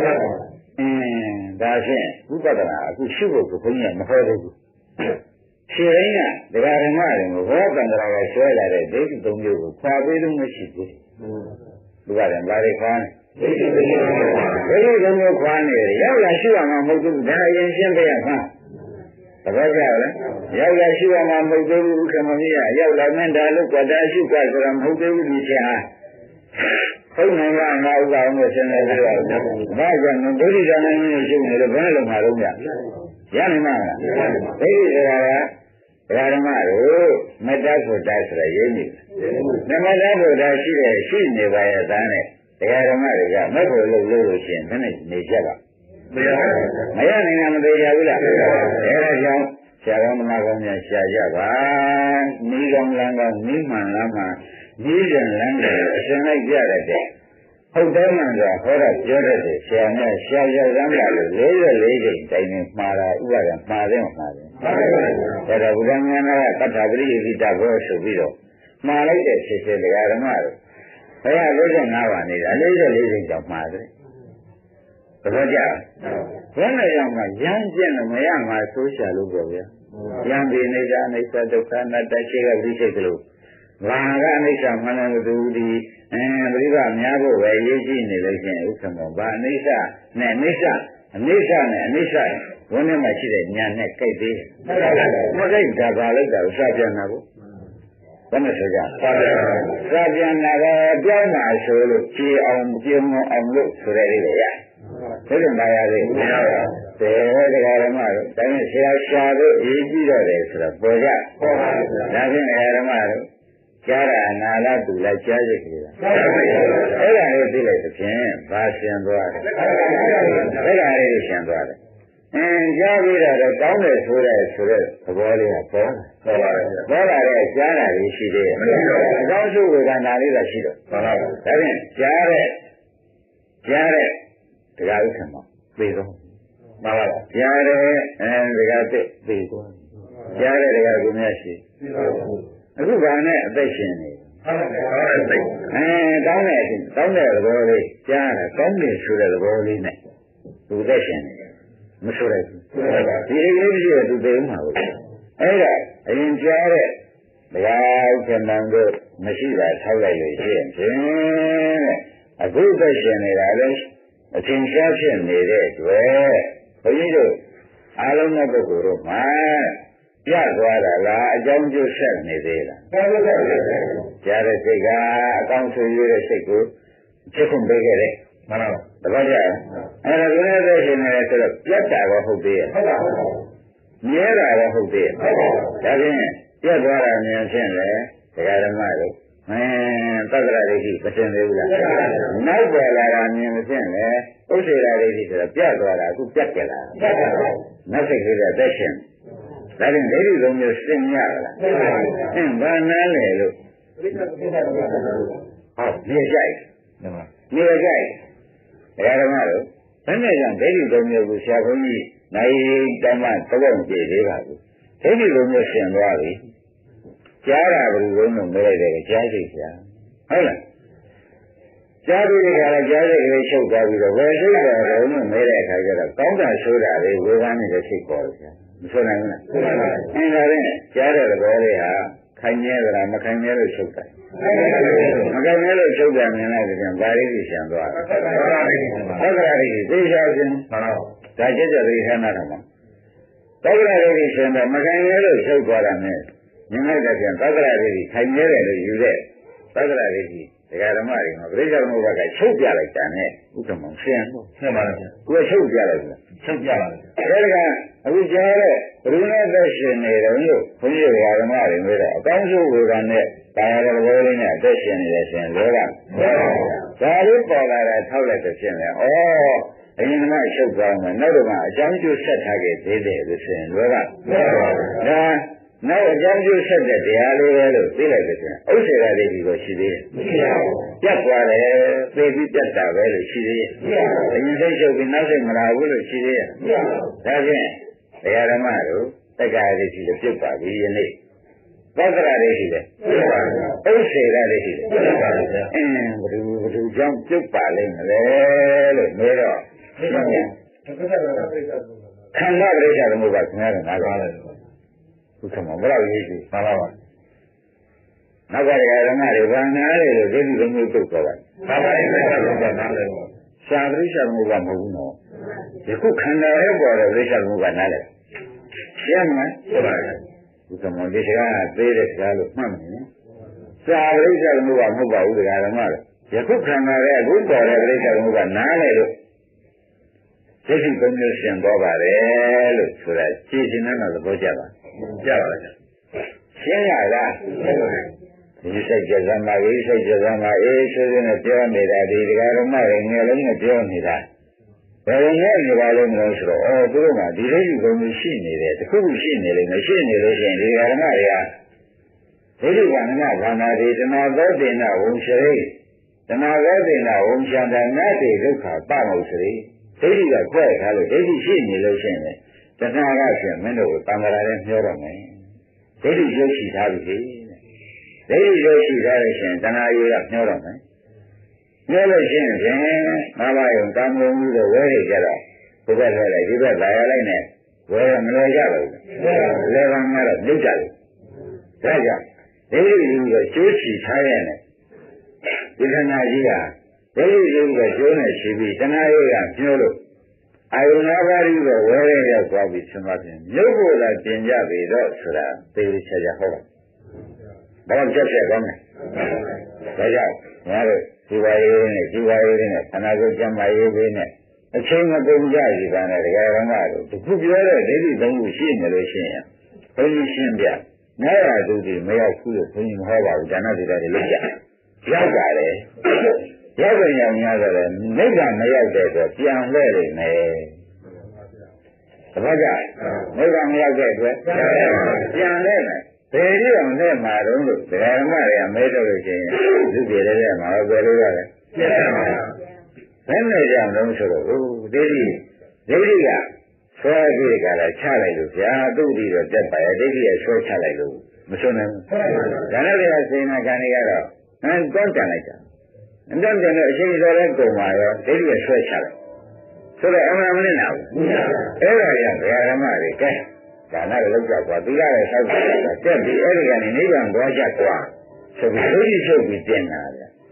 ဒါဖြင့်ဥပဒနာအခုရှိဖို့ကိုဘုန်းကြီးကမဟောသေးဘူးခြေရင်းကဒကာဓမ္မတွေကိုဘောကံကြရာကဆွဲလာတဲ့ဒိဋ္ဌိသုံးမျိုးကိုခွာပေးလို့မရှိဘူးသူကလည်းဘာတွေခွာနေဒိဋ္ဌိသုံးမျိုးခွာနေတယ်ရောက်လာရှိရမှာမဟုတ်ဘူးဒါအရင်ရှင်းပြရမှာသဘောကျလားရောက်လာရှိရမှာမဟုတ်သေးဘူးဥက္ကမကြီးကရောက်လာမင်းဒါလို့ကွာဒါရှိကွာဆိုတာမဟုတ်သေးဘူးဒီချင်းဟာဟုတ်နိုင်လားငါဥပအောင်လို့ရှင်းနေကြတော့ဘာကြောင့်ဒိဋ္ဌိကံနဲ့ရှင်းနေလို့ဘယ်လိုမှတော့မရနိုင်မှာလားဒိဋ္ဌိဆိုတာကဓမ္မတို့မတ္တဖို့တတ်ဆိုရရင်းနေတယ်မတ္တဖို့တတ်ရှိတယ်ရှိနေပါရဲ့သားနဲ့တရားဓမ္မတွေကမက်ဖို့လို့ရှိရင်ဘယ်နဲ့နေကြပါမရနိုင်တာမသေးကြဘူးလားအဲဒါကြောင့်ဆရာကောင်းသမားကောင်းများရှားကြပါနီးကောင်းလမ်းကောင်းနီးမှန်လမ်းမှနီးရင်လမ်းတယ်အရှင်လိုက်ကြရတဲ့ဟုတ်တယ်မှန်ဆိုဟောတာပြောတတ်တယ်ဆရာများရှားရရမ်းလာလို့44ချိန်တိုင်နေမှားတာဥပါဒံမှားတယ်မှားတယ်ဒါတော့ဘုရားများကတထာပရိယိတဘောဆိုပြီးတော့မှားလိုက်တဲ့ဖြစ်စေတရားဓမ္မတို့ဘုရား55ပါးနေတာ44ချိန်ကြောင့်မှားတယ်သဘောကျဘယ်နဲ့ရောက်မှရမ်းကျင့်လို့မရမှာဆိုရှာလို့ပေါ့ဗျာရမ်းပြီးနေကြအိသဒုက္ခအနတ္တရှိကဝိသိကလို့ဘာကအနိစ္စမှန်တယ်သူဒီပရိသများဖို့ပဲရေးကြည့်နေလို့ရှိရင်ဥက္ကမောဘာအနိစ္စနဲ့အနိစ္စဝန်းထဲမှာရှိတဲ့ညာနဲ့ကြိုက်သေးတယ်မကြိုက်တာပါလိုက်တာဥစ္စာပြန်တာကိုဘယ်နဲ့ဆိုကြစာပြန်တာကပြောင်းတာဆိုလို့ကြည်အောင်ပြုံအောင်လို့ဆိုတဲ့လေးတွေရဘယ်လိုပါရလဲမရပါဘူးတရားဓမ္မတို့ဒါနဲ့ဆရာရှာလို့ရေးကြည့်တော့တယ်ဆိုတော့ပေါ်ကြဒါဖြင့်တရားဓမ္မတို့ကြားရနာလားသူလားကြားရကြလားအဲ့ဒါလေးသိလိုက်တဲ့ဖြင့်ဘာရှင်သွားတယ်အဲ့ဒါလေးရှင်သွားတယ်ကြားပြီးတော့ကောင်းတယ်ဆိုတဲ့သဘောလေးကပေါ်လာတဲ့ကြားတာလေးရှိသေးတယ်အကောင်းဆုံးဝေဒနာလေးကရှိတော့ဒါဖြင့်ကြားတဲ့တရားဥစ္စာမှာသိတော့မှန်ပါလားကြားတဲ့တရားသိသိတော့ကြားတဲ့တရားကိုမျက်ရှိအခုဘာနဲ့အသက်ရှင်နေကောင်းတဲ့သဘောလေးကြားတာကောင်းတယ်ဆိုတဲ့သဘောလေးနဲ့သူအသက်ရှင်နေမဆိုလိုက်ဘူးဒီအိမ်လေးရှိတဲ့သူသိမှာဘူးအဲ့ဒါအရင်ကြားတဲ့တရားဥက္ကမံတို့မရှိတာထောက်လိုက်လို့ရှိရင်ဖြင့်အခုသက်ရှင်နေတာလည်းအထင်ရှားဖြစ်နေတဲ့အတွက်ဘုန်းကြီးတို့အားလုံးသောပုဂ္ဂိုလ်တို့မှာပြသွားတာလားအကြောင်းကျိုးဆက်နေသေးလားကြားတဲ့စိတ်ကအကောင်းဆိုရတဲ့စိတ်ကိုချက်ခွန်ပေးခဲ့တယ်မှန်ပါပါတပတ်ကြအဲ့ဒါကိုလည်းသိရှင်နေတယ်ဆိုတော့ပြတ်တာတော့ဟုတ်သေးရဲ့ဟုတ်ပါဘူးမြဲတာတော့ဟုတ်သေးရဲ့ဟုတ်ပါဘူးဒါဖြင့်ပြတ်သွားတာမြင်ဖြင့်လေဒကာဓမ္မတို့သက္ကရာဒိဋ္ဌိမတင်သေးဘူးလားနောက်ပေါ်လာတာမြင်ဖြင့်လေဥစ္စေရာဒိဋ္ဌိဆိုတော့ပြတ်သွားတာအခုပြတ်ကြလားနောက်စိတ်ကလေးကသက်ရှင်ဒါဖြင့်ဒိဋ္ဌိလုံးမျိုးရှင်းရလားဘာနာလဲလို့ဟုတ်နေကြိုက်နေကြိုက်ဒကာဓမ္မတို့ဘယ်နဲ့ကြောင့်ဒိဋ္ဌိလုံးမျိုးကိုဆရာဘုန်းကြီးနိုင်တမတော့ကြည့်သေးပါဘူးဒိဋ္ဌိလုံးမျိုးရှင်းသွားပြီကြားတာဘယ်လိုလုံးလို့မဲလိုက်တယ်ကြားစိတ်ဆရာဟုတ်လားကြားပြီးဒီကရကြားစိတ်လေးချုပ်သွားပြီးတော့ဘယ်စိတ်တော်လုံးလို့မဲတဲ့အခါကျတော့ကောင်းတာဆိုးတာလေးဝေဘာနေတဲ့စိတ်ပေါ်တယ်ဆရာမဆိုနိုင်ဘူးလားအင်းဒါဖြင့်ကြားတဲ့သဘောလေးဟာခိုင်မြဲသလားမခိုင်မြဲလို့ချုပ်တယ်မခိုင်မြဲလို့ချုပ်တယ်မြင်လိုက်တဲ့ဘာလေးကြီးရှင်းသွားတယ်ဟုတ်ကဲ့သိချာခြင်းမှန်ပါဒါကျက်ကျက်လေးခဏတော့မှာသောကရာလေးရှင်တော့မခိုင်ရဲလို့ချုပ်သွားတာနဲ့မြင်လိုက်တဲ့ပြန်သောကရာလေးခိုင်ရဲတယ်လို့ယူတဲ့သောကရာလေးကြီးဒကာဓမ္မတွေမှာပြိဿသမုပ္ပါကချုပ်ပြလိုက်တာနဲ့ဥက္ကမောင်ဆင်းဆက်ပါလားဗျာကိုယ်ချုပ်ပြလိုက်တာချုပ်ပြပါလားဒါကအခုကြားတဲ့ဘုရားသက်ရှင်နေတယ်လို့ဘုန်းကြီးဒကာဓမ္မတွေပြောတော့အကောင်းဆုံးဝေဒနဲ့တာယာတော်ဘောလေးနဲ့သက်ရှင်နေတယ်ရှင်လောကဒါလေးပေါ်လာတာထောက်လိုက်တဲ့ဖြစ်နေဩအရင်ကချုပ်သွားမယ်နောက်တော့အကြောင်းကျိုးဆက်ထားခဲ့သေးတယ်လို့ဆိုရင်လောကဒါနောက်အကြောင်းကျိုးဆက်တဲ့တရားလေးပဲလို့သိလိုက်တဲ့ဆိုရင်ဥစ္စေရာလေးကြီးကိုရှိသေးရဲ့မရှိပါဘူးပြတ်သွားတယ်သိပြီးပြတ်တာပဲလို့ရှိသေးရဲ့မရှိပါဘူးအရင်စိတ်ချုပ်ပြီးနောက်စိတ်မလာဘူးလို့ရှိသေးရဲ့မရှိပါဘူးဒါဖြင့်တရားဓမ္မတို့တက္ကရာလေးကြီးကိုပြုတ်ပါပြီယနေ့သက္ကရာလေးရှိတယ်ဥစ္စေရာလေးရှိတယ်ဘသူကြောင့်ပြုတ်ပါလိမ့်မလဲလို့မေးတော့ခန္ဓာပရိစ္ဆေသမုပ္ပါခင်ဗျားကနားပါလေခုခမောဘယ်လောက်ရေးကြည့်ပါပါနောက်ကဓမ္မတွေဘာနာလေလို့ဒိဋ္ဌိလုံးမျိုးတုတ်သွားပါဘာပါလဲနားလေရှာပရိစ္ဆေသမုပ္ပါမဟုတ်ဘူးနော်ဒီခုခန္ဓာရဲ့ပေါ်တဲ့ပရိစ္ဆေသမုပ္ပါနားလေရှင်းမလားဟုတ်ပါရဲ့ခုခမောဒီစကားသေးတဲ့စကားလို့မှတ်မယ်နော်ရှာပရိစ္ဆေသမုပ္ပါမဟုတ်ပါဘူးဓမ္မတွေယခုခန္ဓာရဲ့အခုပေါ်တဲ့ပရိစ္ဆေသမုပ္ပါနားလေလို့ဒိဋ္ဌိသုံးမျိုးရှင်သွားပါတယ်လို့ဆိုတာကြည်ရှင်တဲ့သဘောကျပါကြပါလားရှင်းရလားဒီစိတ်ကြံမှာဒီစိတ်ကြံမှာအေးဆိုးနေပြောနေတာဒီဒကာရမတွေငယ်လုံးနဲ့ပြောနေတာဘယ်လိုနဲ့နေပါလို့မလို့ဆိုတော့သူတို့ကဒီဒိဋ္ဌိသုံးမျိုးရှိနေတယ်တခုခုရှိနေလို့မရှိနေလို့ရှိရင်ဒီဒကာရမတွေကဒိဋ္ဌိကနဘာနာတိတနာသောတေနဝံရှိတနာသောတေနဝံရှန္ဒနာတိဒုက္ခပမုစရိဒိဋ္ဌိကခွဲထားလို့ဒိဋ္ဌိရှိနေလို့ရှိရင်တဏှာကရှင်မင်းတို့ကိုတန်ခါရနဲ့မျောတော့မယ်ဒိဋ္ဌိရုပ်ရှိထားပြီဒိဋ္ဌိရုပ်ရှိထားလို့ရှိရင်တဏှာယူကမျောတော့မယ်မျောလို့ရှိရင်ဖြင့်ငါးပါးယုံကာမဂုဏ်ကြီးကိုဝဲရကြတော့ဘုရားထွက်လိုက်ဒီဘက်လာရလိုက်နဲ့ဝဲမလွယ်ကြဘူးလဲပါမှတော့မြုပ်ကြတယ်ဒါကြောင့်ဒိဋ္ဌိကြီးကိုကျိုးချီထားရတဲ့ဒီခန္ဓာကြီးကဒိဋ္ဌိကြီးကိုကျိုးနဲ့ရှိပြီးတဏှာကြီးကမျောလို့အာယုနာပါရီကိုဝဲရရောက်သွားပြီးဆင်းသွားပြန်မြုပ်ဖို့လာပြင်ကြပြီတော့ဆိုတာသေချာချာဟောတာဘာလို့ချက်ချက်ကောင်းလဲဒါကြောင့်ငါတို့ဒီပါရေးနဲ့ဒီပါရေးနဲ့ခန္ဓာကိုယ်ကျမ်းမာရေးပေးနဲ့အချိန်မကုန်ကြစီပါနဲ့တရားဓမ္မတို့တခုပြောတဲ့ဒိဋ္ဌိသုံးခုရှိနေလို့ရှိရင်ဘုန်းကြီးရှင်းပြနာရသူဒီမရောက်ဘူးလို့ဘုန်းကြီးမဟောပါဘူးဒါနတိတာတွေလုပ်ကြရောက်ပါလေရောက်ကြရင်များဆိုတော့နိဗ္ဗာန်မရောက်တဲ့အတွက်ပြန်လှည့်နေမယ်တပတ်ကြနိဗ္ဗာန်မရောက်တဲ့အတွက်ပြန်လှည့်မယ်ဘယ်လိုအောင်လှည့်မှာတော့လို့ဓမ္မတွေကမဲတော့လို့ရှိရင်လူပြေတဲ့မှာပဲလို့ရတယ်ဘယ်နဲ့ကြောင့်လဲဆိုတော့ဒိဋ္ဌိကဆွဲပြီးကြတာချလိုက်လို့ဗျာသူ့ဒီတော့တက်ပါရဲ့ဒိဋ္ဌိကဆွဲချလိုက်လို့မဆွနိုင်ဘူးဒါနဲ့ကစေနာကံတွေကတော့တောင်းတန်လိုက်တာအတန်တန်တဲ့အချိန်စောတဲ့ပုံမှာရောဒိဋ္ဌိကဆွဲချလိုက်ဆိုတော့အမှန်မနဲ့နာဘူးအဲ့ဒါကြောင့်ဘုရားဓမ္မတွေကဲဒါနလည်းလောက်ကြကွာသီလလည်းဆောက်ကြတက်ပြီးအဲ့ဒီကနေနိဗ္ဗာန်သွားကြကွာဆိုပြီးဒိဋ္ဌိချုပ်ပြီးတင်တာဗျ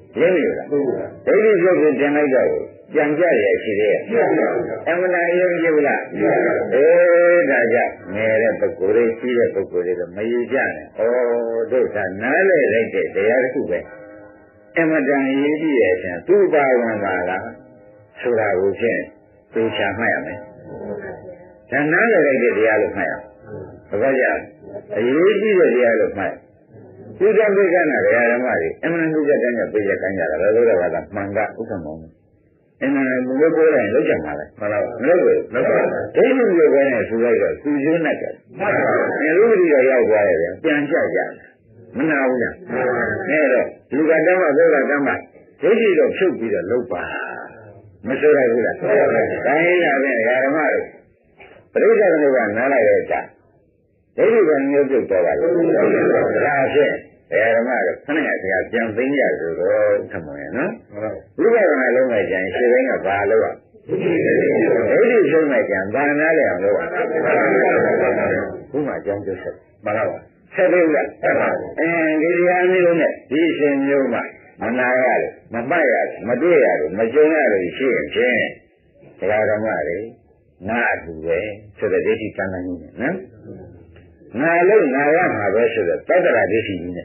ရင်းလို့လားဒိဋ္ဌိပြုတ်ကိုတင်လိုက်တော့ပြန်ကြရရှိသေးရဲ့အမှန်တရားယုံကြည်ဘူးလားဒါကြောင့်ငယ်တဲ့ပုဂ္ဂိုလ်တွေကြီးတဲ့ပုဂ္ဂိုလ်တွေကမယူကြနဲ့ဒုက္ခနားလေလိုက်တဲ့တရားတစ်ခုပဲအမှန်တရားယဉ်ကြည်ရဲ့အရှင်သူ့ပါဝင်ပါလားဆိုတာကိုဖြင့်သိချာမှတ်ရမယ်ဒါနားလေလိုက်တဲ့တရားလို့မှတ်ရဘာကြောင့်အရေးကြီးတဲ့တရားလို့မှတ်သူကပိဋကနာတရားဓမ္မတွေအမှန်တူတဲ့တိုင်းကပိဋကတိုင်းကြတာလည်းလို့တော့ကမှန်ကဥက္ကမောင်းအမှန်ဘုရားကိုယ်တိုင်လောက်ကြမှာလေမှန်လားမလို့ဘူးဒိဋ္ဌိကိုပဲနဲ့ဆိုလိုက်တော့သူကျွန်းနဲ့ကြတယ်လူတွေရောက်သွားတယ်ပြန်ကြကြမနာဘူးလားအဲတော့လူကတမ်းမှဘုရားတမ်းမှဒိဋ္ဌိတော့ဖြုတ်ပြီးတော့လုပ်ပါမဆိုရဘူးလားတိုင်းရတဲ့ဓမ္မတွေပရိစ္ဆေသမုပ္ပါနားလိုက်တဲ့အတိုင်းဒိဋ္ဌိကမျိုးပြုတ်တော့ပါလို့ဒါဖြင့်ဓမ္မတွေခဏခဏပြန်သိရဆိုတော့ထမဝင်နော်ဝိပဿနာလုံးလိုက်ကြရင်ရှင်းတိုင်းကဘာလို့อ่ะဒိဋ္ဌိရှုံးလိုက်ကြံဘာနာလဲအောင်လို့อ่ะဘုမှအကြောင်းကျဆက်မှန်လားဆက်ပြီလားဒီတရားမျိုးနဲ့ဒီရှင်မျိုးမှမနာရတယ်မပတ်ရမတွေ့ရတယ်မကြုံရလို့ရှိရင်ဖြင့်တရားဓမ္မတွေငါအတူပဲဆိုတဲ့ဒိဋ္ဌိကံကံကြီးနဲ့နော်ငါလို့ငါရမှာပဲဆိုတော့သတ္တရာဒိဋ္ဌိကြီးနဲ့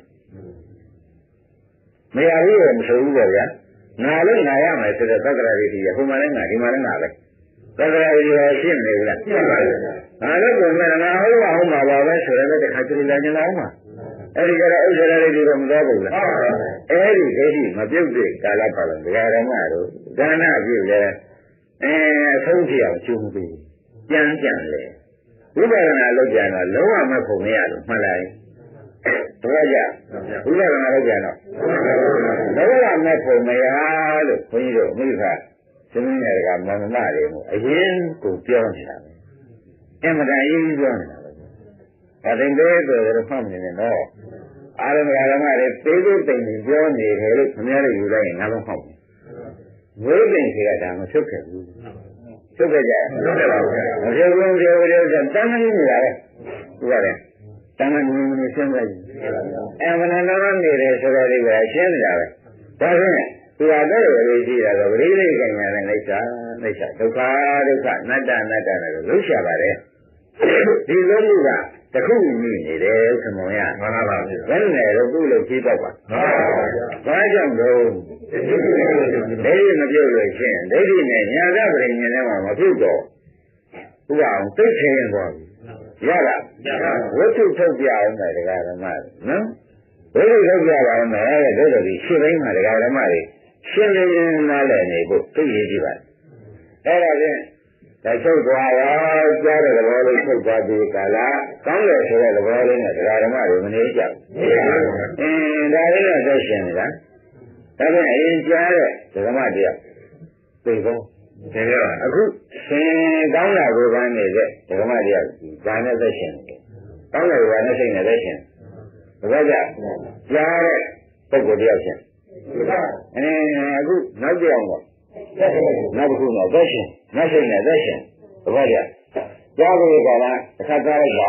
မရဘူးလို့မဆိုဘူးပေါ့ဗျာငါလို့ငါရမယ်ဆိုတော့သတ္တရာဒိဋ္ဌိရဟိုမှာလည်းငါဒီမှာလည်းငါပဲသတ္တရာဒိဋ္ဌိရရှင်းနေဘူးလားရှင်းပါဘူးငါလို့ကိုယ်နဲ့ငါဟုတ်ပါပဲဆိုတော့တခါကျလာကြလားမှာအဲ့ဒီကြတော့ဥစ္စာတွေတော့မသွားဘူးလားအဲ့ဒီဒိဋ္ဌိမပြုတ်တဲ့ကာလပတ်လုံးဒကာဓမ္မတို့ဒါနပြုတ်လဲအဆုံးထိအောင်ကျုံပြီးပြန်လေဝိပဿနာလုပ်ကြတော့လုံးဝမဖို့မရလို့မှတ်လိုက်တော့ကြဝိပဿနာလုပ်ကြတော့လုံးဝမဖို့မရလို့ခွန်ကြီးတို့မိခသမင်းတွေကမမမတွေမို့အရင်ကိုပြောနေတာပဲအမှန်တရားကြီးပြောနေတာပဲဒါတင်သေးဆိုတော့မှတ်နေတယ်နော်အာရမဓမ္မတွေသေးသေးတိမ်တိမ်ပြောနေတယ်လို့ခင်ဗျားတို့ယူလိုက်ရင်ငါလုံးမှောက်တယ်ဝိပဿနာကဒါမထုတ်ခဲ့ဘူးထုတ်ခဲ့ကြတယ်မဖြစ်ဘူးမဖြစ်ဘူးတန်းမနေနေတာပဲဟုတ်ပါတယ်တန်းမနေရှင်းလိုက်အမှန်တရားနေတယ်ဆိုတော့ဒီကရှင်းနေတာပဲဒါဖြင့်သူကတော့ရေးကြည့်တာတော့ပရိသေကဉာဏ်နဲ့အိဋ္ဌာဒုက္ခအနတ္တနဲ့လှုပ်ရှားပါတယ်ဒီလုံးမှုကတခုမြင်နေတယ်သမုံရမှန်ပါပါဘယ်နဲ့တော့သူ့လို့ဖြေတော့ပါဘာကြောင့်တော့ဒိဋ္ဌိမပြုတ်လို့ရှိရင်ဒိဋ္ဌိနဲ့ညာကပရိညာနဲ့မှမပြုတ်တော့ဥပအောင်သိချင်သွားပြီရလားဝိသုထုတ်ပြအောင်မယ်တရားဓမ္မနော်ဝိသုထုတ်ပြပါအောင်မယ်တဲ့တို့တို့ဒီရှင်းတိုင်းမှာတရားဓမ္မတွေရှင်းလင်းနားလည်နေဖို့သိရကြပါအဲ့ဒါဖြင့်ဒါချုပ်သွားရောကြားတဲ့သဘောလေးချုပ်သွားပြီးကာလကောင်းတယ်ဆိုတဲ့သဘောလေးနဲ့တရားဓမ္မတွေမနေကြဘူးဒါလေးနဲ့သက်ရှင်နေတာဒါပြန်အရင်ကြားတဲ့ဓမ္မတရားသိကုန်တယ်ရောအခုသင်ကောင်းတာကိုပန်းနေတဲ့ဓမ္မတရားဒါနဲ့သက်ရှင်တယ်ကောင်းတယ်ကိုနဲ့စိတ်နဲ့သက်ရှင်ဘာကြောင့်ကြားတဲ့ပုဂ္ဂိုလ်တရားရှင်အခုနောက်ကြောင်တော့နောက်တစ်ခုတော့သက်ရှင်နောက်စိတ်နဲ့သက်ရှင်ဘာကြောင့်ကြားတဲ့ကလာတစ်ခါကြားလိုက်ပါ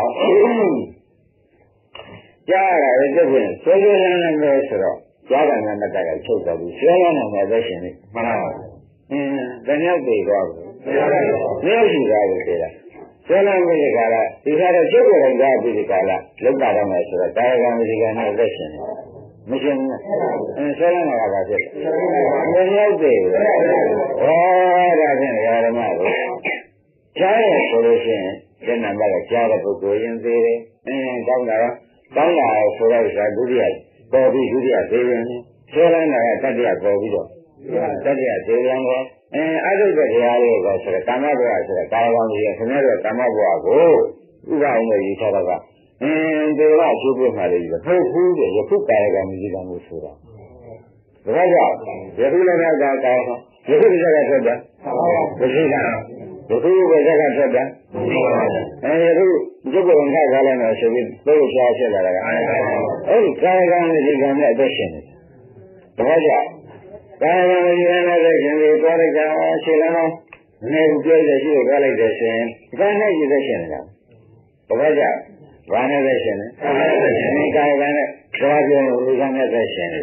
ကြားရတယ်ပြုတ်ရင်ဆွေးဆွေးလန်းလန်းပဲဆိုတော့ကြားတာနဲ့မတက်ကချုပ်သွားပြီဆွေးလန်းနေသက်ရှင်နေမှန်လားတဏှာပြေသွားပြီမင်းရှိသားကိုပြေးတာဆွေးလန်းပြီးဒီကလာဒီကတော့ချုပ်ကိုလိုက်သွားပြီးဒီကလာလောက်တာတော့မယ်ဆိုတော့ကာယကံဒီကံနဲ့သက်ရှင်နေမရှင်းဘူးဆွေးလန်းတာကဘာဖြစ်လဲတဏှာပြေဟောဒါဖြင့်ဓမ္မကိုကြားရဆိုလို့ရှိရင်ဒီနံပါတ်ကကြားတဲ့ပုဂ္ဂိုလ်ရင်သေးတယ်ကောင်းတာဆိုတော့ဒုတိယပေါ်ပြီးဒုတိယသေးရင်ဆွဲလန်းတာကတတိယပေါ်ပြီးတော့တတိယသေးရင်တော့အတုတဲ့တရားလေးကဆိုတော့ကာမဘဝဆိုတော့ကာယကံကြီးရခင်ဗျားတို့ကာမဘဝကိုဥပအောင်လို့ယူထားတော့ကဒေဝအကျိုးပြမှာလေဟုတ်ဘူးတဲ့ယခုကာယကံကြီးကံကိုဆိုတာဒါကြောင့်ယခုလည်းကာယကံယခုဒီကထွက်တာမရှိလားယခုပဲဇက်ကထွက်တာယခုဒီကုန်းခါကားလည်းတော့ဆိုပြီးသိလို့ရှားဖြစ်လာတာကအဲ့ဒီကာယကံနဲ့ဒီကံနဲ့အသက်ရှင်နေတယ်ဒါကြောင့်ကာယကံနဲ့ဒီကံနဲ့သက်ရှင်ပြီးသွားလိုက်တာရှင်းလားနေပြောရရှိသွားလိုက်တယ်ဆိုရင်ဒီကံနဲ့ရည်သက်ရှင်နေတာဒါကြောင့်ဘာနဲ့သက်ရှင်လဲကာယကံနဲ့သွားပြောလို့ဒီကံနဲ့သက်ရှင်နေတယ်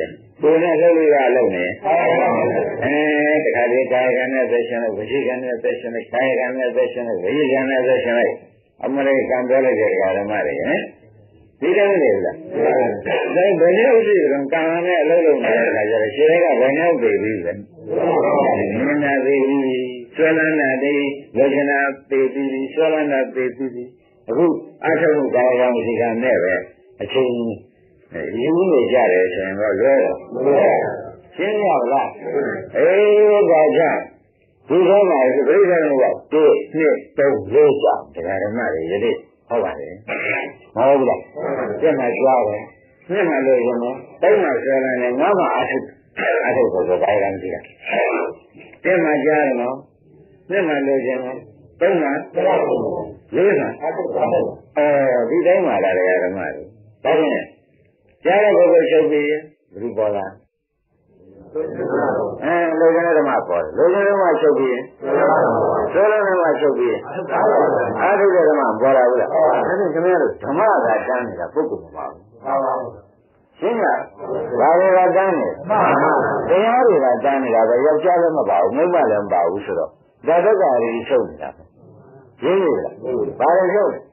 ကိုယ်နဲ့လှုပ်လို့ရလို့နေတခါဒီကာယကံနဲ့သက်ရှင်လိုက်ဝစီကံနဲ့သက်ရှင်လိုက်ကာယကံနဲ့သက်ရှင်လိုက်ဝိကံနဲ့သက်ရှင်လိုက်အမရိကံပြောလိုက်တဲ့ဓမ္မတွေဟင်ဒီတိုင်းလေလားဒါဘယ်နည်းဥရှိကံကံနဲ့အလုပ်လုပ်နေတဲ့အခါကျတော့ရှင်တွေကဘယ်နည်းသိပြီလဲမင်းနာသိပြီဆွဲလန်းတာဒီလောကနာသိပြီဆွဲလန်းတာသိပြီအခုအထုံးကာယကံဝစီကံနဲ့ပဲအချိန်ယူနေကြတယ်ဆိုရင်တော့လွယ်တော့ရှင်းရလားဒါကြောင့်ဒီကောင်းပါလေပြိဿနဲ့က1 2 3 4ကြောင့်တရားဓမ္မတွေယနေ့ဟုတ်ပါတယ်မဟုတ်ဘူးလားပြတ်မှကြားတယ်ပြတ်မှလို့ရင်တော့တိတ်မှဆွဲလန်းတယ်ငါမှအထုပ်ဆိုကာယကံကြည့်တာပြတ်မှကြားတယ်နော်ပြတ်မှလို့ရင်တော့တိတ်မှလေးမှဒီတိုင်းမှလာတယ်ဓမ္မတွေဒါဖြင့်ကြားတဲ့ပုဂ္ဂိုလ်ချုပ်ပြီးဘယ်လိုပေါ်လာလူကျင်တဲ့ဓမ္မပေါ်တယ်လူကျင်တဲ့ဓမ္မချုပ်ပြီးဆိုတဲ့ဓမ္မချုပ်ပြီးအားထုတ်တဲ့ဓမ္မပေါ်လာဘူးလားဒါဖြင့်ခင်ဗျားတို့ဓမ္မကတန်းနေတာပုဂ္ဂိုလ်မပါဘူးရှင်းလားဘာတွေကတန်းနေတရားတွေကတန်းနေတာပဲယောက်ျားလည်းမပါဘူးမိန်းမလည်းမပါဘူးဆိုတော့ဇာတုကရီချုပ်နေတာပဲရှင်းပြီလားဘာတွေချုပ်လဲ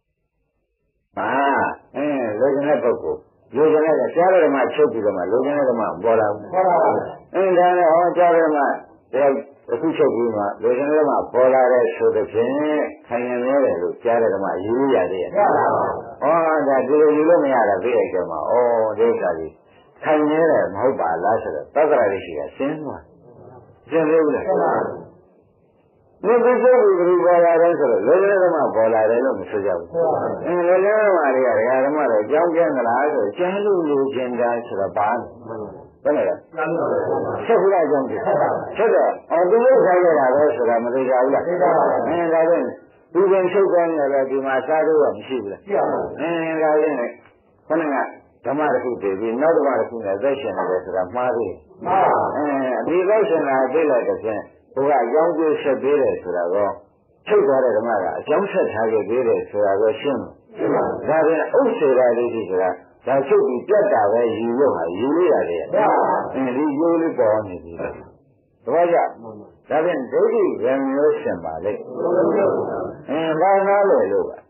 လူကျင်တဲ့ပုဂ္ဂိုလ်လူကျင်တဲ့ကြားရဓမ္မချုပ်ပြီးတော့မှလူကျင်တဲ့ဓမ္မပေါ်လာဘူးဒါနဲ့ကြားရဓမ္မတရားအခုချုပ်ပြီးမှလူကျင်တဲ့ဓမ္မပေါ်လာတဲ့ဆိုတဲ့ဖြင့်ခိုင်ရင်ရတယ်လို့ကြားရဓမ္မယူရသေးရဲ့ဒါဒီလိုယူလို့မရတာသိလိုက်ကြမှာဒီဥစ္စာကြီးခိုင်နေတယ်မဟုတ်ပါလားဆိုတော့သက္ကရာလေးရှိတာရှင်းသွားရှင်းသေးဘူးလားဒီကိစ္စကိုဘယ်လိုပေါ်လာလဲဆိုတော့လူကျင်တဲ့ဓမ္မပေါ်လာတယ်လို့မဆိုကြဘူးလူကျင်တဲ့ဓမ္မတွေကဓမ္မတွေကြောင်းကျန်းသလားဆိုကျန်းလို့လူကျင်တာဆိုတော့ပါဘယ်နဲ့လဲဆက်ခုလိုက်ကြောင်းကြည့်ဆက်တော့ဒီလိုဆိုင်ရတာပဲဆိုတာမသိကြဘူးလားဒါဖြင့်ဒီပင်ချုပ်ကောင်းတယ်လည်းဒီမှာစားလို့မရှိဘူးလားဒါဖြင့်ခဏကဓမ္မတစ်ခုတည်ပြီးနောက်ဓမ္မတစ်ခုနဲ့သက်ရှင်တယ်ဆိုတာမှားသေးဒီသက်ရှင်တာသိလိုက်တဲ့ဖြင့်ဘုရားအကြောင်းကျဆက်ပေးတယ်ဆိုတာကောချုပ်သွားတဲ့ဓမ္မကအကြောင်းဆက်ထားခဲ့ပေးတယ်ဆိုတာကောရှင်းဒါဖြင့်ဥစ္စေရာလေးကြီးဆိုတာဒါချုပ်ပြီးပြတ်တာပဲယူလို့ဟာယူလို့ရတယ်ဒီယူလေးပေါ်နေပြီတပည့်ကြဒါဖြင့်ဒိဋ္ဌိဗံမျိုးရှင်ပါလေဘာနာလဲလို့ပါ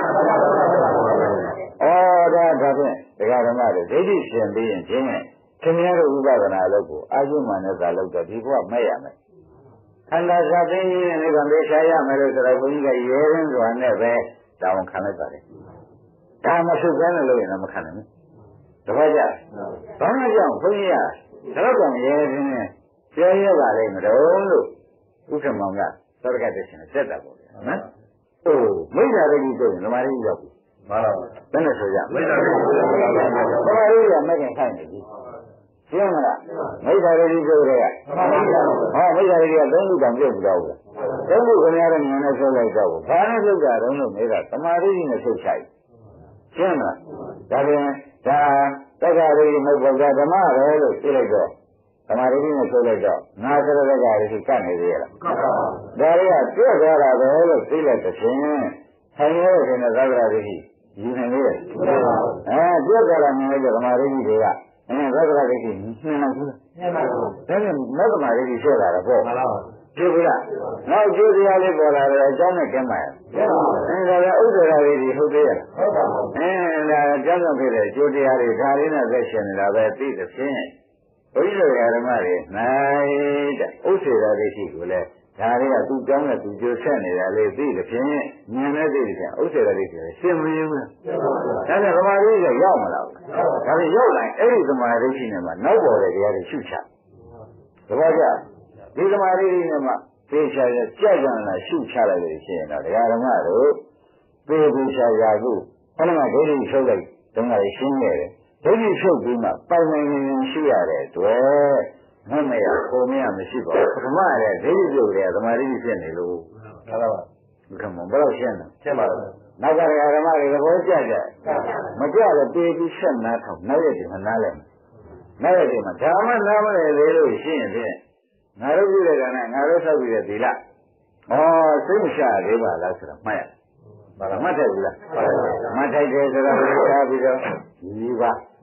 ဒါဖြင့်တရားဓမ္မတွေဒိဋ္ဌိရှင်ပြီးရင်ချင်းနဲ့ခင်ဗျားတို့ဥပဒနာလုပ်ကိုအာရုံမှန်နဲ့သာလုပ်တော့ဒီဘုရားမဲ့ရမယ်ခန္ဓာသတ်သိင်းနဲ့နိဗ္ဗာန်သိချရမယ်လို့ဆိုတော့ဘုန်းကြီးကရဲရင်းစွာနဲ့ပဲတောင်းခံလိုက်ပါတယ်ဒါမဆုကမ်းလို့ရင်တော့မခံနိုင်ဘူးတပည့်ကြဘာမှကြောင့်ဘုန်းကြီးကတော့ကံရဲရင်းနဲ့ပြောရပါလိမ့်မတော်လို့ဥက္ကမောင်ကသောတကတရှင်တက်တာပေါ့ဗျာနော်မိစ္ဆာရိတိတို့ဓမ္မရိတိရောက်ပြီမှန်ပါဘူးဘယ်နဲ့ဆိုကြမိစ္ဆာရိတိဓမ္မရိတိကမခင်ခိုင်းနေပြီရှင်းမလားမိစ္ဆာရိတိတို့တွေကမိစ္ဆာရိတိကသုံးခုတောင်ပြုတ်ပြီးတော့ဘူးသုံးခုခင်ဗျားတို့ဉာဏ်နဲ့ဆိုလိုက်တော့ဘာနဲ့ပြုတ်တာတုံးလို့မေးတာသမာဓိနဲ့ဆုတ်ချိုက်ရှင်းမလားဒါပြန်ဒါတက္ကရာရိမဟုတ်ပါဘူးဓမ္မပဲလို့သိလိုက်တော့သမာဓိနဲ့ဆိုလိုက်တော့ငါစရတက္ကရာရိကတ်နေသေးရလားဒါတွေကပြည့်သွားတာပဲလို့သိလိုက်တဲ့ဖြင့်ဆိုင်ရတဲ့သက္ကရာရိယူနိုင်လေပြည့်သွားတာမြင်လိုက်တဲ့သမာဓိတွေကသက္ကရာရိမြင်နိုင်ဘူးလားမြင်ပါဘူးဒါနဲ့မက္ကမာရိဖြစ်လာတာပေါ့မှန်ပါပါကျိုးဘူးလားနောက်ကျိုးတရားလေးပေါ်လာတယ်အကြောင်းနဲ့ကျင်းပါရဲ့ဒါလည်းဥဒ္ဒရာရိဟုတ်သေးရဲ့ဟုတ်ပါဘူးဒါကြောင့်ဖြစ်တဲ့ကျိုးတရားတွေဒါလေးနဲ့သက်ရှင်နေတာပဲသိတဲ့ဖြင့်ဘုရားဓမ္မတွေနိုင်တဲ့ဥစ္စေရာရိရှိကိုလည်းဒါတွေကသူ့ကြောင်းနဲ့သူကျိုးဆက်နေတာလေးသိတဲ့ဖြင့်ဉာဏ်နဲ့သိတဲ့ဖြင့်ဥစ္စေရာရိရှိရှင်းမရဘူးလားဒါနဲ့သမာဓိကရောက်မလာဘူးဒါဖြင့်ရောက်လာအဲ့ဒီသမာဓိရှိနေမှာနောက်ပေါ်တဲ့တရားတွေရှုချသဘောကျဒီသမာဓိနဲ့မှသိချာကြကြံလာရှုချလိုက်လို့ရှိရင်တော့တရားဓမ္မတို့သိချာရာခုခဏကဒိဋ္ဌိထုတ်လိုက်တုန်းကရှင်းနေတယ်ဒိဋ္ဌိထုတ်ပြီးမှပိုင်နိုင်နေရှိရတဲ့အတွက်မမရပုံမရမရှိပါဘူးပထမရဲ့ဒိဋ္ဌိပြုတ်တယ်သမာဓိဖြစ်နေလို့ဟုတ်ပါဘူးခမဘယ်တော့ရှင်းလဲရှင်းပါလားနောက်ကဓမ္မတွေသဘောကျကြမကြတော့တေးပြီးဆက်နားထောင်နောက်ရည်မနားလဲနောက်ရည်မှာဓမ္မနားမလဲလေလို့ရှင်းရင်ငါတို့ပြုတဲ့ကံနဲ့ငါတို့ဆောက်ပြီးတဲ့သီလစိတ်မချသေးပါလားဆိုတော့မှတ်ရဘာမှမထိုက်ဘူးလားမှတ်ထိုက်တယ်ဆိုတော့ကြားပြီးတော့ဒီပါ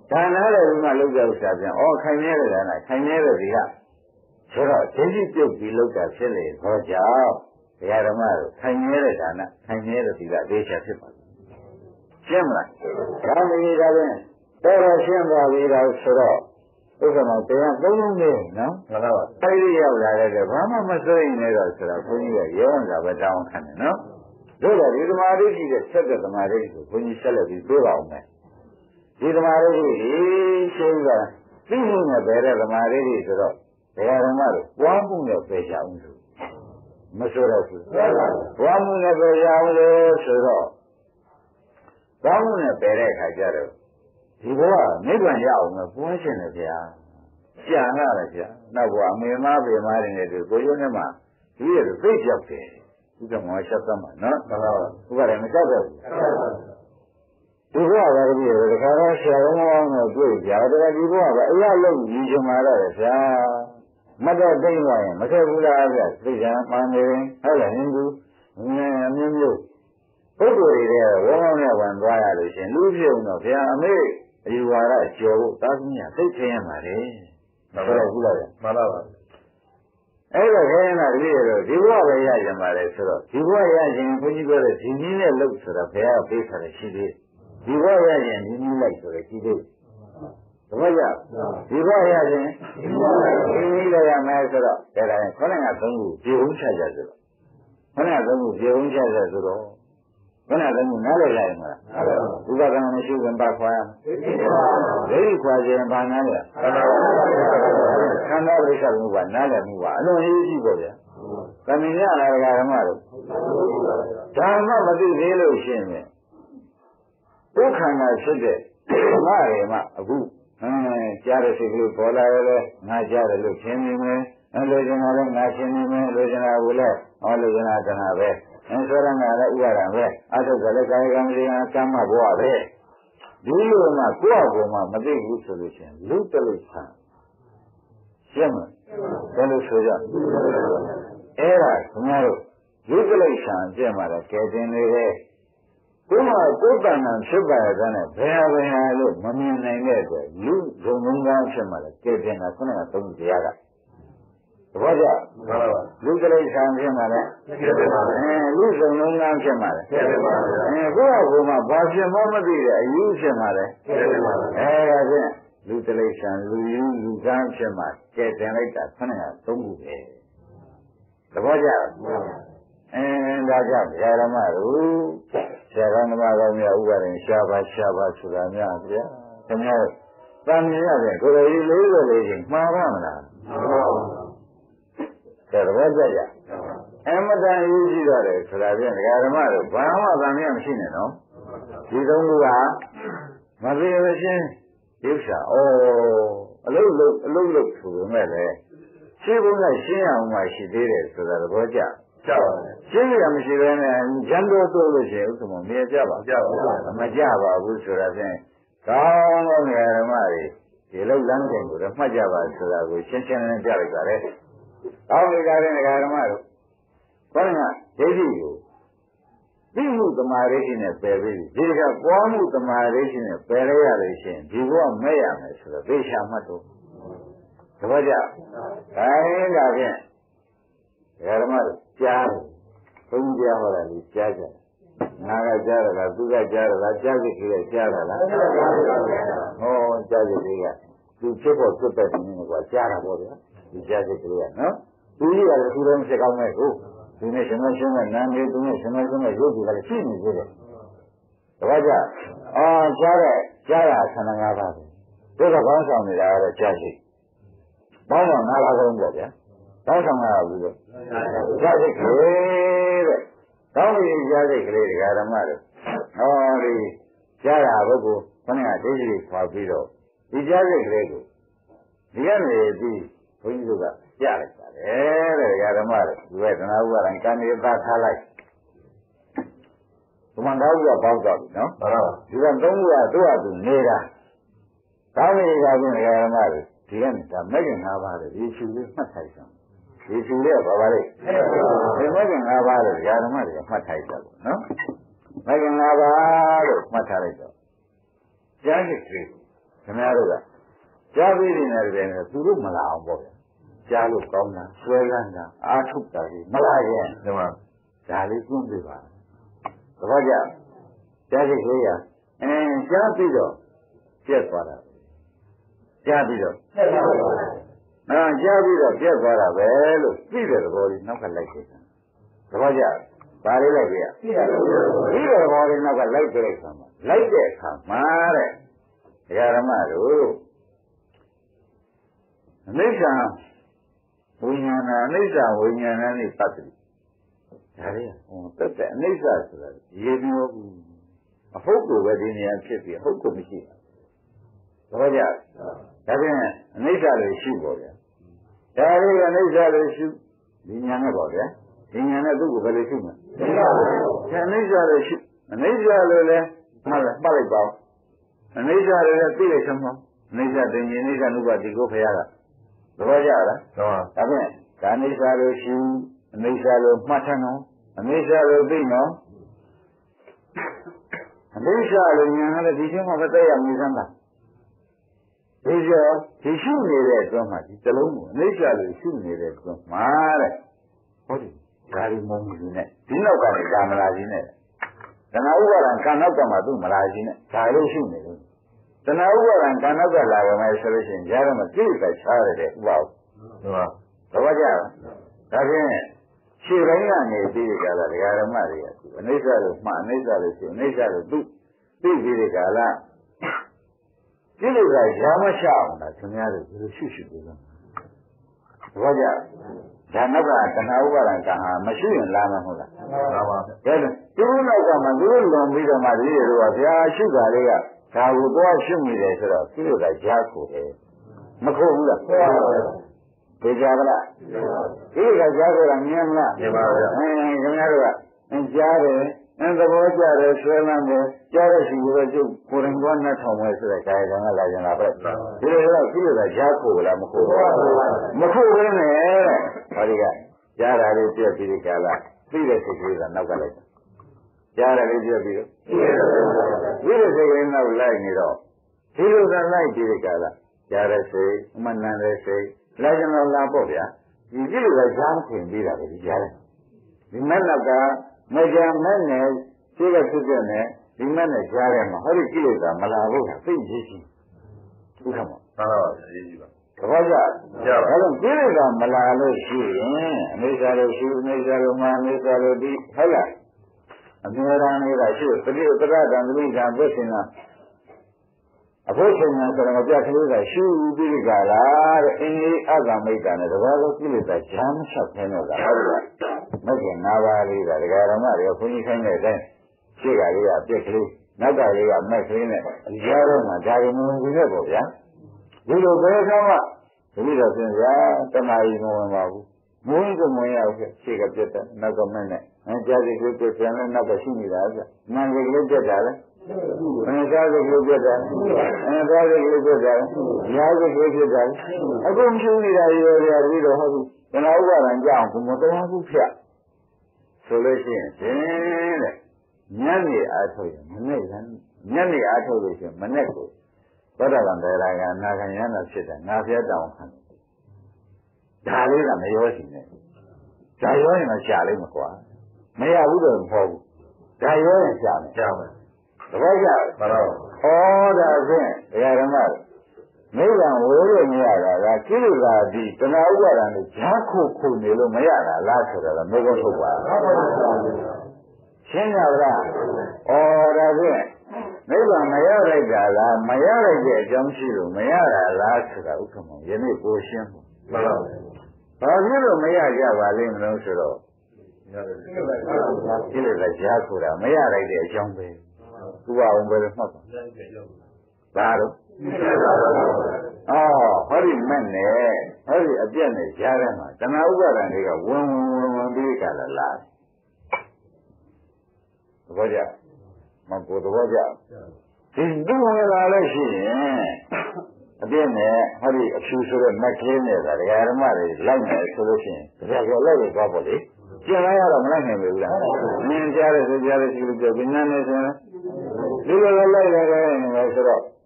ဒါနာလည်းဒီမှာလောက်ကြဥစ္စာပြန်ဩခိုင်နေတဲ့ကနာခိုင်နေတဲ့ဒီကဆိုတော့ဒိဋ္ဌိပြုတ်ပြီးလောက်တာဖြစ်လေဟောကြောင့်ဘုရားဓမ္မတို့ခိုင်နေတဲ့ဒါနခိုင်နေတဲ့ဒီကအသေးချာဖြစ်ပါရှင်းမလားဒါမျိုးဒါပြန်တော်ရှင်းသွားပြီတော့ဆိုတော့ဥက္ကမတရားသုံးလုံးနေနော်မှန်ပါပါအဲဒီရောက်လာတဲ့ဘာမှမစိုးရင်လည်းတော့ဆိုတော့ဘုန်းကြီးကရောင်းတာပဲတောင်းခံတယ်နော်တို့တော့ဒီသမာဓိရှိတဲ့ဆက်တဲ့သမာဓိကိုဘုန်းကြီးဆက်လက်ပြီးပြောပါအောင်မယ်ဒီသမာဓိကြီးရှင်းတာသိမှုနဲ့ပဲတဲ့သမာဓိကြီးဆိုတော့ဘယ်ဓမ္မလို့ပွားမှုနဲ့ပဲကြအောင်ဆိုမဆိုတော့ဘူးပွားမှုနဲ့ပဲကြအောင်လို့ဆိုတော့ပွားမှုနဲ့ပဲတဲ့အခါကျတော့ဒီဘဝနိဗ္ဗာန်ရအောင်လို့ပွားရှင်တယ်ဗျာကြံလာတယ်ဗျာနောက်ဘဝအမေမပေမားတွေနဲ့ကိုရုံးနဲ့မှဒီရဲ့သိပြောက်တယ်ဥက္ကမောရှက်သမှာနော်ဒါတော့ဥက္ကလည်းမကြောက်တော့ဘူးဒီဘဝကလည်းဒီခါတော့ဆရာတော်မောင်းနဲ့တွေ့ကြတယ်ဒီဘဝကအရာလုံးကြီးချင်มาတော့ဗျာမတ်တော့သိသွားရင်မထက်ဘူးလားဗျာသိကြမှန်နေဟုတ်လားဟင်ဘူးအမျိုးမျိုးပုဂ္ဂိုလ်တွေဝေါင်းနဲ့ဝင်သွားရလို့ရှင်လူပြုံတော့ဗျာအမေအယူဝါဒကျော်ဖို့သာသမီးသိထင်ရမှာလေမှန်ပါဘူးလားမှန်ပါပါအဲ့တော့ခဲနာတပည့်တို့ဒီဘဝပဲရကြမှာလေဆိုတော့ဒီဘဝရရင်ဘုန်းကြီးပြောတဲ့ဒီနည်းနဲ့လုပ်ဆိုတော့ဘုရားပေးထားတယ်ရှိသေးဒီဘဝရရင်ဒီနည်းလိုက်ဆိုတော့ရှိသေးတပည့်ရဒီဘဝရရင်ဒီနည်းလည်းရမယ်ဆိုတော့ဒါကခေါင်းကသုံးခုပြေုံချကြဆိုတော့ခေါင်းကသုံးခုပြေုံချကြဆိုတော့ခဏလည်းနားလည်ရရင်မလားဥပဒနာမရှိရင်ပါခွာရဒိဋ္ဌိခွာခြင်းဘာနာလဲခန္ဓာဝိသမှုကနားလည်မှုကအလွန်ရေးကြည့်ပေါ့ဗျာသမင်ရလာဒကာဓမ္မတို့ဓမ္မမသိသေးလို့ရှိရင်ဒုက္ခနာဖြစ်တဲ့ဓမ္မတွေမှာအခုကြားတဲ့စိတ်ကလေးပေါ်လာရဲငါကြားတယ်လို့ရှင်းနေမယ်လိုချင်တာလည်းငါရှင်းနေမယ်လိုချင်တာကိုလည်းဟောလိုချင်တာကနာပဲဆိုရငါလည်းဥပါဒံပဲအထုတ်ကလည်းကာယကံလေးကကမ္မဘဝပဲဒီလိုမှကိုယ့်အပေါ်မှာမသိဘူးဆိုလို့ရှိရင်လူတလိဆံရှင်းမလားဘယ်လိုဆိုကြအဲ့ဒါခင်ဗျားတို့လူတလိဆံအကျင့်မှာလည်းကဲတင်နေတယ်ကိုယ်မှာကိုယ်တဏ္ဍာဖြစ်ပါရဲ့တဲ့ဘယ်ဟာလို့မမြင်နိုင်တဲ့အတွက်လူဇုံငုံကားဖြစ်မှာလည်းကဲတင်တာခုနကသုံးတရားကသဘောကျလူကလေးဆံဖြစ်မှာလဲလူစုံလုံးကားဖြစ်မှာလဲကိုယ့်အကူမှာဘာဖြစ်မှမသိတဲ့အယူဖြစ်မှာလဲဒါဖြင့်လူကလေးဆံလူယူလူကားဖြစ်မှာကျဲတင်လိုက်တာခဏကသုံးခုပဲသဘောကျဒါကြောင့်ဓမ္မတို့ဆရာတော်ဓမ္မတော်များဥပါဒင်ရှားပါဆိုတာများဗျာခင်ဗျားတန်မြင်ရတယ်ကိုယ်တော်ကြီး44ချိန်မှားပါမလားသဘောကျကြအမတန်ရေးကြည့်ရတယ်ဆိုတာဖြင့်ဒကာဓမ္မတို့ဘာမှသံမြမရှိနဲ့နော်ဒီသုံးခုကမသိရချင်းဒုက္ခအလုံးဆိုပေမဲ့လည်းရှင်းဖို့ကရှင်းအောင်မှရှိသေးတယ်ဆိုတာသဘောကျပါရှင်းရမရှိဘဲနဲ့ဂျန်တော်ဆိုလို့ရှိရင်ဥက္ကမမြင်ကြပါမကြပါဘူးဆိုတာဖြင့်ကောင်းတဲ့ဒကာဓမ္မတွေဒီလောက်လမ်းချိန်ကိုတော့မှတ်ကြပါဆိုတာကိုရှင်းရှင်းလင်းလင်းပြလိုက်ပါလေအောက်နေတာတဲ့ဒကာဓမ္မတို့ခေါင်းကဒိဋ္ဌိကိုသိမှုသမာဓိရှိနဲ့ပယ်ပြီးဒီကပွားမှုသမာဓိရှိနဲ့ပယ်လိုက်ရလို့ရှိရင်ဒီဘဝမဲ့ရမယ်ဆိုတော့သိချာမှတ်တော့သဘောကျအဲဒါဖြင့်ဒကာဓမ္မတို့ကြားတယ်ဘုန်းကြီးကြားဟောတာလေးကြားကြနာကကြားရတာသူကကြားရတာကြားစိတ်ကလေးကြားရတာဟောကြားစိတ်ကလေးကသူဖြစ်ဖို့စွတ်တဲ့နည်းကွာကြားတာပေါ့ဗျာဒီကြားစိတ်ကလေးကနော်သူကြီးကလည်းသူတော်မရှိကောင်းမဲ့ကိုဒီနေ့ရှင်မရှင်မနာမည်သူနဲ့ရှင်မရှင်မရုပ်ကြီးကလည်းရှိနေသေးတယ်တပည့်ကြကြားရဆန္ဒ၅ပါးပဲတို့ကဘောင်းဆောင်နေတာကတော့ကြားစိတ်ဘောင်းဆောင်၅ပါးကုန်ပေါ့ဗျာဘောင်းဆောင်၅ပါးဘူးလို့ကြားစိတ်ကလေးတဲ့ကောင်းပြီကြားစိတ်ကလေးဒကာဓမ္မတို့ဟောဒီကြားတာဘုကိုခဏကဒိဋ္ဌိခွာပြီးတော့ဒီကြားစိတ်ကလေးကိုဒီကနေပြီးဘုန်းကြီးတို့ကကြားလိုက်ပါတယ်တဲ့ဒကာဓမ္မတို့ဒီဝေဒနာဥပါဒံကံနေသားထားလိုက်ဘုမန္တောကပေါက်တော့ပြီနော်ဒီကသုံးခုကသူ့အတူနေတာကောင်းပြီကပြင်ဒကာဓမ္မတို့ဒီကနေ့ဒါမဲ့ခင်၅ပါးတဲ့ဒီချူလေးမှတ်ထိုက်ဆောင်ဒီချူလေးကဘာပါလဲဒီမဲ့ခင်၅ပါးတဲ့ဒကာဓမ္မတွေကမှတ်ထိုက်တာပေါ့နော်မဲ့ခင်၅ပါးလို့မှတ်ထားလိုက်တော့ကြားစိတ်ကလေးခင်ဗျားတို့ကကြားပြီးနေတဲ့တည်းနဲ့သူတို့မလာအောင်ပေါ့ဗျာကြားလို့ကောင်းတာဆွဲလန်းတာအားထုတ်တာကြီးမလာရင်ဒီမှာဒါလေးကျင့်ပြပါသဘောကျကြားစိတ်ကလေးကကြားပြီးတော့ပြက်သွားတာကြားပြီးတော့ကြားပြီးတော့ပြက်သွားတာပဲလို့သိတဲ့သဘောလေးနောက်ကလိုက်ခဲ့တာသဘောကျပါလေးလိုက်ပြရသိတဲ့သဘောလေးနောက်ကလိုက်ကြလိုက်ဆောင်လိုက်တဲ့အခါမှာတဲ့ဒကာဓမ္မတို့အနိစ္စဝိညာဏအနိစ္စဝိညာဏနဲ့ပတ်သက်ဒါလေးတက်တဲ့အနိစ္စဆိုတာရေမျိုးဘူးအဟုတ်ကိုပဲဒီနေရာဖြစ်ပြီးဟုတ်ကိုမရှိဘူးသဘောကျဒါဖြင့်အနိစ္စလို့ရှိပေါ့ဗျာဒါလေးကအနိစ္စလို့ရှိဒီညာနဲ့ပေါ့ဗျာဒီညာနဲ့သူ့ကိုဘယ်လိုရှိမလဲအနိစ္စလို့ရှိအနိစ္စလို့လည်းမှတ်လိုက်ပါဦးအနိစ္စလို့လည်းသိလိုက်စမ်းပါအနိစ္စတင်ရင်အနိစ္စနုပါတိကိုဖရာကသဘောကျလားဒါဖြင့်ဒါအနိစ္စလို့ရှိအနိစ္စလို့မှတ်ထနော်အနိစ္စလို့သိနော်အနိစ္စလို့ညာလည်းဒီချင်းမှာမသက်ရမြင်စမ်းပါဒီကျော်ဒီရှုနေတဲ့အတွင်းမှာဒီတလုံးကိုအနိစ္စလို့ရှုနေတဲ့အတွင်းမှာတဲ့ဟုတ်တယ်ဒါရီမုံကြီးနဲ့ဒီနောက်ကနေကာမလာကြီးနဲ့တဏှာဥပါဒံကံနောက်ကမှသူ့မလာကြီးနဲ့ဒါလို့ရှုနေတယ်တဏှာဥပါဒံကံနောက်ကလာရမယ်ဆိုလို့ရှိရင်ကြားရမှာသိတဲ့ချားရတဲ့ဥပါဟုတ်သဘောကျလားဒါဖြင့်ခြေပိုင်းကနေပြီးကြတာဒကာဓမ္မတွေကအနိစ္စလို့မှအနိစ္စလို့ရှိအနိစ္စလို့သူသိပြီးတဲ့ကာလဒီလိုကရာမချအောင်လားခင်ဗျားတို့ဒီလိုရှုပြီးလားသဘောကျဒါနောက်ကတဏှာဥပါဒံကံဟာမရှိရင်လာမှာမဟုတ်လားမှန်ပါဗျာဒါလို့သူတို့နောက်ကမှသူတို့လွန်ပြီးတော့မှဒီလိုကဗျာရှုတာလေးကဒါကိုတော့ရှုမိတယ်ဆိုတော့ဒီလိုကကြားကိုတယ်မခုတ်ဘူးလားသိကြပါလားဒီကကြားကိုမြင်မလားမြင်ပါဗျာခင်ဗျားတို့ကကြားတယ်သဘောကျတယ်ဆွဲလန်းတယ်ကြားတဲ့ရှိလို့ကျုပ်ကိုယ်တိုင်ကနဲ့ထောင်မယ်ဆိုတဲ့ကာယကံကလာကြတာပဲဒီလိုတော့ဒီလိုကကြားကိုလားမခုတ်ဘူးမခုတ်ဘူးနဲ့ဟောဒီကကြားတာလေးပြည့်ပြီးဒီကလာသိတဲ့စိတ်ကလေးကနောက်ကလိုက်ကြားတယ်လေးပြည့်ပြီးတော့ဒီလိုစိတ်ကလေးနောက်လိုက်နေတော့ဒီလိုကလိုက်ပြီးဒီကလာကြားတဲ့စိတ်အမှန်တန်တဲ့စိတ်လိုက်ကြတော့လာပေါ့ဗျာဒီလိုကကြားခွင်ပြီးတာပဲဒီကြားတယ်ဒီမဲ့နောက်ကမကြမ်းမဲ့နဲ့ရှိတဲ့ဖြစ်တဲ့နဲ့ဒီမဲ့နဲ့ကြားထဲမှာဟောဒီကိလေသာမလာဘူးကသိကြီးကြီးဥက္ကမမှန်ပါပါအရေးကြီးပါသဘောကျအဲ့တော့ကိလေသာမလာလို့ရှိရင်အနိစ္စလို့ရှိအနိစ္စလို့မှအနိစ္စလို့ဒီဟုတ်လားအမြဲတမ်းလေးကရှိသတိပဋ္ဌာန်သတိကံပြည့်စင်တာအဖို့ချိန်ကဆိုတော့ကြက်ကလေးကရှုပြီးကြလားတဲ့အင်းကြီးအကမိတ်တာနဲ့တဘာလို့ကိလေသာဂျမ်းလျှောက်နေတော့တာဟုတ်လားမကျင်၅ပါးလေးကဒကာရမတွေခွန်ကြီးခိုင်းတဲ့အတိုင်းရှေ့ကလေးကပြက်ကလေးနောက်ကလေးကမက်ကလေးနဲ့ကြားတော့မှဒါရီမုံကြီးနဲ့ပေါ့ဗျာဒီလိုဘယ်ကောင်းမှဒီလိုဆိုရင်တဏှာကြီးမဝင်ပါဘူးမုန်းကမဝင်ရဘူးရှေ့ကပြက်တဲ့နောက်ကမက်နဲ့ကြားစိတ်ကလေးပြက်ပြန်လဲနောက်ကရှိနေတာဗျနာမ်စိတ်ကလေးပြက်တာလဲစားစိတ်ကလေးပြက်တာစားစိတ်ကလေးပြက်တာရားစိတ်ကလေးပြက်တာအခုမရှိနေတာရောရပြီးတော့ဟုတ်ပြီတဏှာဥပါဒံကြောင့်ဘုမတော်ဘူးဖြတ်ဆိုလို့ရှိရင်တဲ့ညနေအားထုတ်ရင်မနေ့ကညနေအားထုတ်လို့ရှိရင်မနေ့ကိုသောတာပန်တရားကအနာခံရတာဖြစ်တယ်ငါဖျက်တောင်းခံဒါလေးကမရောရှိနဲ့ဒါရောရင်တော့ရှာလိမ့်မကွာမရဘူးတော့မဟုတ်ဘူးဒါရောရင်ရှာမယ်ရှာမယ်သဘောကျပါတော့ဩဒါဖြင့်တရားဓမ္မနိဗ္ဗာန်ဝေလို့မရတာကကိလေသာဒီတဏှာဥပါဒံကိုဈာခုနေလို့မရတာလားဆိုတော့မေဖို့ထုတ်ပါရှင်းကြပါလားဩဒါဖြင့်နိဗ္ဗာန်မရလိုက်တာလားမရလိုက်တဲ့အကြောင်းရှိလို့မရတာလားဆိုတာဥက္ကမောယနေ့ကိုရှင်းဖို့မှန်ပါဘူးဘာဖြစ်လို့မရကြပါလိမ့်မလို့ဆိုတော့ကိလေသာဈာဆိုတာမရလိုက်တဲ့အကြောင်းပဲသူ့အောင်ပဲမှတ်ပါဘာလို့ဟောဒီမဲ့နဲ့ဟောဒီအပြက်နဲ့ကြားထဲမှာတဏှာဥပါဒံတွေကဝင်ပြီးကြလာလားသဘောကျမကိုသဘောကျဒီသူ့ဝင်လာလို့ရှိရင်အပြက်နဲ့ဟောဒီအဖြူဆိုတဲ့မက်ကလေးနဲ့ဒါဒကာဓမ္မတွေလိုက်မယ်ဆိုလို့ရှိရင်ဒါကြောင့်လိုက်ရသွားပေါ့လေကျင်လိုက်ရတော့မလိုက်နိုင်ဘူးလားနင်းကြားတဲ့ဆိုကြားတဲ့ရှိလို့ပြောပြီးနန်းနေဆိုရင်ဒီလိုလိုက်ရတယ်ဆိုတော့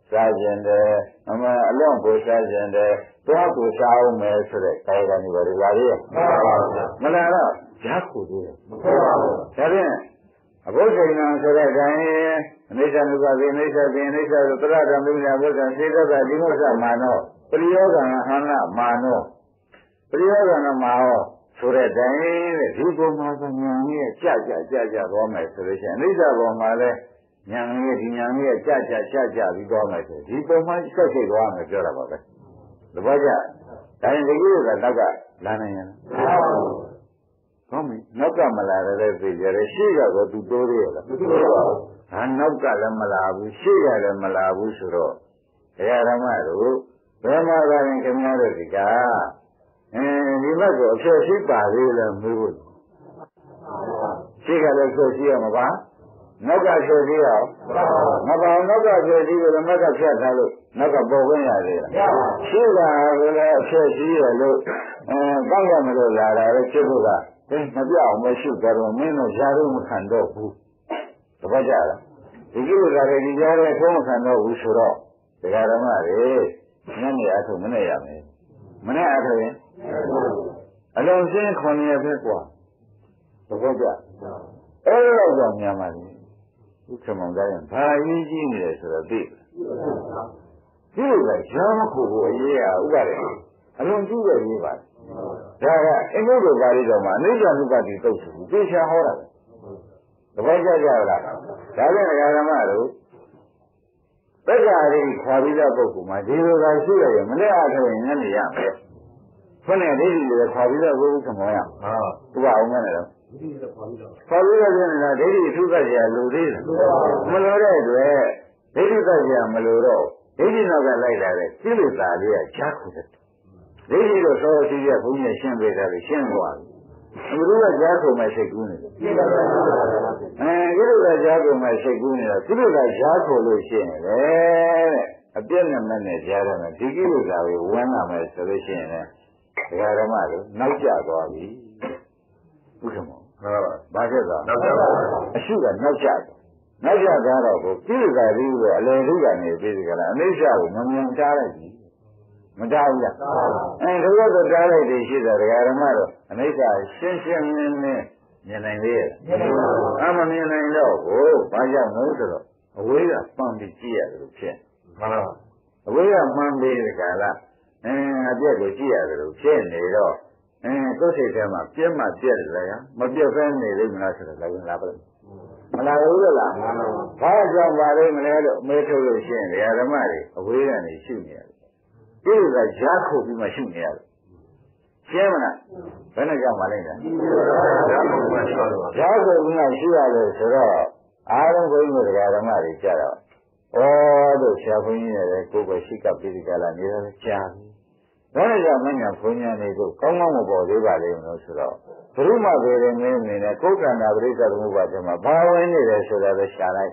စားကျင်တယ်အလွန်ကိုစားကျင်တယ်သွားကိုစားအောင်မယ်ဆိုတဲ့ကာယကံတွေပါလေလာရဲ့မလားတော့ဓာတ်ကိုသေးတယ်မဟုတ်ပါဘူးဒါဖြင့်အဘုဒ္ဓဉာဏ်ဆိုတဲ့အတိုင်းအနိစ္စနုပါတိအနိစ္စပိအနိစ္စဆိုသရတံမိညာဘုဒ္ဓစေတသဒီမုစ္ဆမာနောပရိယောဂံဟန္နမာနောပရိယောဂံမာဟောဆိုတဲ့အတိုင်းတဲ့ဒီပုံမှာကဉာဏ်ကြီးကြသွားမယ်ဆိုလို့ရှိရင်အနိစ္စပုံမှာလဲဉာဏ်ကြီးဒီဉာဏ်ကြီးကြပြီးသွားမယ်ဆိုဒီပုံမှာဆက်စိတ်သွားမယ်ပြောတာပါပဲသဘောကျဒါရင်ဒီကိစ္စကလာနိုင်ရင်ဟုတ်ပြီနောက်ကမလာတဲ့သိကြတယ်ရှေ့ကတော့သူတိုးသေးရလားမတိုးပါဘူးဟာနောက်ကလည်းမလာဘူးရှေ့ကလည်းမလာဘူးဆိုတော့ဘုရားဓမ္မတို့ဘယ်မှာကရင်ခင်ဗျားတို့ဒီကဒီဘက်ကိုအဖြစ်ရှိပါသေးလားမလို့ရှေ့ကလည်းဖြစ်ရှိရမှာပါနောက်ကဖြစ်ရှိရမပါနောက်ကဖြစ်ရှိလို့နောက်ကဖြတ်ထားလို့နောက်ကပေါ်ခွင့်ရသေးလားရှေ့ကလည်းအဖြစ်ရှိရလို့ကောက်ရမလို့လာတာလေဖြစ်ဖို့ကမပြောင်းမရှိကြတော့မင်းတို့ရှားလို့မခံတော့ဘူးတပတ်ကြလားဒီကိစ္စတွေဒီကြားထဲသုံးမခံတော့ဘူးဆိုတော့ဒကာဓမ္မတွေညနေအထုမနဲ့ရမယ်မနဲ့အထုရင်အလုံးစင်း9ရက်ပဲกว่าတပတ်ကြအဲ့လိုတော့မြန်မာပြည်ဥက္ကမောင်တိုင်းဘာရေးကြီးနေလဲဆိုတော့သိဒီလိုကရှားမခုဘူးအရေးอ่ะဥပဒေအလုံးကြီးတဲ့ရေးပါဒါကအင်္ဂုတ္တပါဠိတော်မှာအနိစ္စနုပတိသုတ်ဆိုပြီးသေချာဟောတာပဲသဘောကျကြလားဒါဖြင့်ဓမ္မတို့သက္ကာရိခွာပြီးတဲ့ပုဂ္ဂိုလ်မှာဒီလိုကရှိရရင်မနဲ့အားထုတ်ရင်ညနေရမယ်ခုနဲ့ဒိဋ္ဌိတွေခွာပြီးတဲ့ပုဂ္ဂိုလ်ကမောရသူကအောင်မယ်တော့ခွာပြီးတဲ့ပြင်လားဒိဋ္ဌိထုသက်ကြလူသေးတယ်မလိုတဲ့အတွက်ဒိဋ္ဌိသက်ကြမလိုတော့ဒိဋ္ဌိနောက်ကလိုက်လာတဲ့ကိလေသာလေးကရှားခုတယ်ဒိဋ္ဌိတို့သောရှိရဘုန်းကြီးရှင်းပေးတာလေရှင်းသွားပြီဘုရားကြားကုန်မဲ့စိတ်ကူးနေတယ်ကိလေသာကြားကုန်မဲ့စိတ်ကူးနေတာကိလေသာကြားကုန်လို့ရှိရင်လေတဲ့အပြည့်နဲ့မဲ့နဲ့ကြားတယ်မယ်ဒီကိလေသာကိုဝင်လာမယ်ဆိုလို့ရှိရင်လေဒကာဓမ္မတို့နောက်ကျသွားပြီဘုရားမောဘာဖြစ်သွားနောက်ကျသွားအရှုကနောက်ကျသွားတော့ကိုကိလေသာတွေကိုအလယ်ထုကနေပြီးကြလားအနိစ္စကိုမမြင်ကြားလိုက်ပြီမတားဘူးလားဒီလိုဆိုတားလိုက်တယ်ရှိတာဒကာဓမ္မတော့အနိစ္စရှင်းရှင်းလင်းလင်းမြင်နိုင်သေးရဲ့မမြင်နိုင်တော့ဘူးဘာကြောင့်လဲဆိုတော့အဝေးကပန်းပြီးကြည့်ရတယ်လို့ဖြစ်မှန်လားအဝေးကမှန်းပြီးဒီကလာအပြက်ကိုကြည့်ရတယ်လို့ဖြစ်နေတော့ကိုယ်စိတ်ထဲမှာပြက်မှပြက်တယ်လားမပြက်ဖဲနေလိမ့်မလားဆိုတော့လည်းလာပါလို့မလာဘူးလားဘာကြောင့်ပါလိမ့်မလဲလို့မေးထုတ်လို့ရှိရင်ဒကာဓမ္မတွေအဝေးကနေရှုနေရတယ်ဒီကရားခုပြီးမှရှုနေရတယ်ရှင်းမလားဘယ်နဲ့ကြောင့်မလဲရားခုပြီးမှရှုရတယ်ဆိုတော့အားလုံးဘုန်းကြီးတို့ဓမ္မတွေကြတော့ဩတို့ဆရာဘုန်းကြီးနဲ့ကိုယ်ပဲရှိကပ်ပြီးဒီကလာနေတယ်ကြားပြီဘယ်နဲ့ကြောင့်မညာဘုန်းကြီးနေကိုကောင်းကောင်းမပေါ်သေးပါလိမ့်မလို့ဆိုတော့ဘုရုမပေရင်မင်းနေနဲ့ကိုယ်ကံတာပရိစ္ဆေသမုပ္ပါဒ်မှာဘာဝင်နေတယ်ဆိုတာပဲရှာလိုက်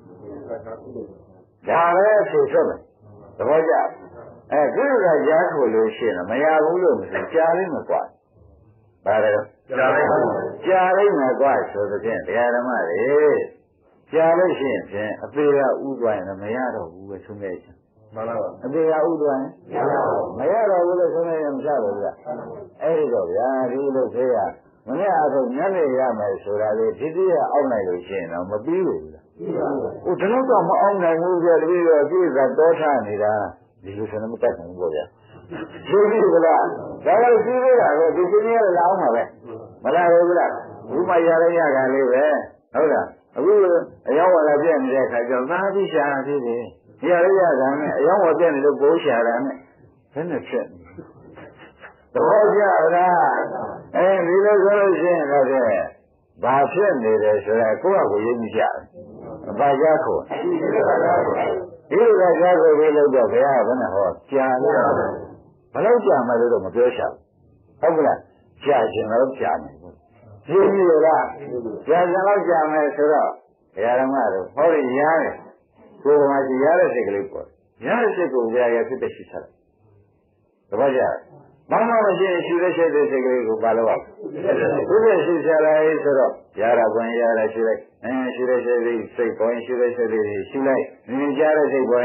ဒါပဲအဖြေထွက်မယ်သဘောကျကိလေသာကြားခိုလို့ရှိရင်မရဘူးလို့မဆိုကြားလိမ့်မယ်ကွာဘာလဲကြားလိမ့်မယ်ကွာဆိုတဲ့ဖြင့်တရားဓမ္မတွေကြားလို့ရှိရင်ဖြင့်အသေးကဥသွားရင်မရတော့ဘူးပဲဆုံးခဲ့ချင်းမှန်ပါပါအသေးကဥသွားရင်မရတော့ဘူးလို့ဆုံးခဲ့ရင်မရတော့ဘူးလားအဲ့ဒီတော့ဗျာဒီလိုခေရမနေ့အထုညနေရမယ်ဆိုတာလေဒီတိရအောက်နိုင်လို့ရှိရင်တော့မပြီးဘူးလားဟိုဒီလောက်တော့မအောင်နိုင်ဘူးကြတပည့်တော်ပြည့်စုံတောထနေတာဒီလိုဆိုတော့မတတ်နိုင်ဘူးဗျာသိပြီကလားဒါကလည်းသိသေးတာပဲဒီစင်းရလာအောင်ပါပဲမလားဘူးလားဘူးမရရရကလေးပဲဟုတ်လားအခုအယောင်းဝါလာပြည့်နေတဲ့ခါကျတော့သာတိရှာသေးတယ်ရရတာနဲ့အယောင်းဝါပြည့်နေလို့ဘိုးရှာတာနဲ့ဘယ်နဲ့ဖြစ်သဘောကျလားဒီလိုဆိုလို့ရှိရင်တော့ဘာဖြစ်နေတယ်ဆိုတော့ကိုယ့်အကိုရင်းကြတယ်ဘာကြခို့ဒီလိုကကြားကိုပြီးလို့တော့ဘုရားကဘယ်နဲ့ဟောကြာလို့ဘယ်လောက်ကြာမှလို့တော့မပြောချင်ဘူးဟုတ်ကလားကြာခြင်းတော့ကြာမယ်ရှင်းပြီလားကြာခြင်းတော့ကြာမယ်ဆိုတော့ဘုရားဓမ္မတို့ဟောရရတယ်ကိုယ်ကမှရတဲ့စိတ်ကလေးပေါ်ရတဲ့စိတ်ကိုဘုရားရဖြစ်တဲ့ရှိထားတယ်တပည့်ကြဘာမှမရှိရင်ရှူတဲ့စိတ်ကလေးကိုပါလို့ဘုရားရှိချလိုက်ဆိုတော့ရတာပွင့်ရတာရှိလိုက်ရှူတဲ့စိတ်ပေါ်ရင်ရှူတဲ့စိတ်လေးရှူလိုက်မြင်ကြတဲ့စိတ်ပေါ်ရင်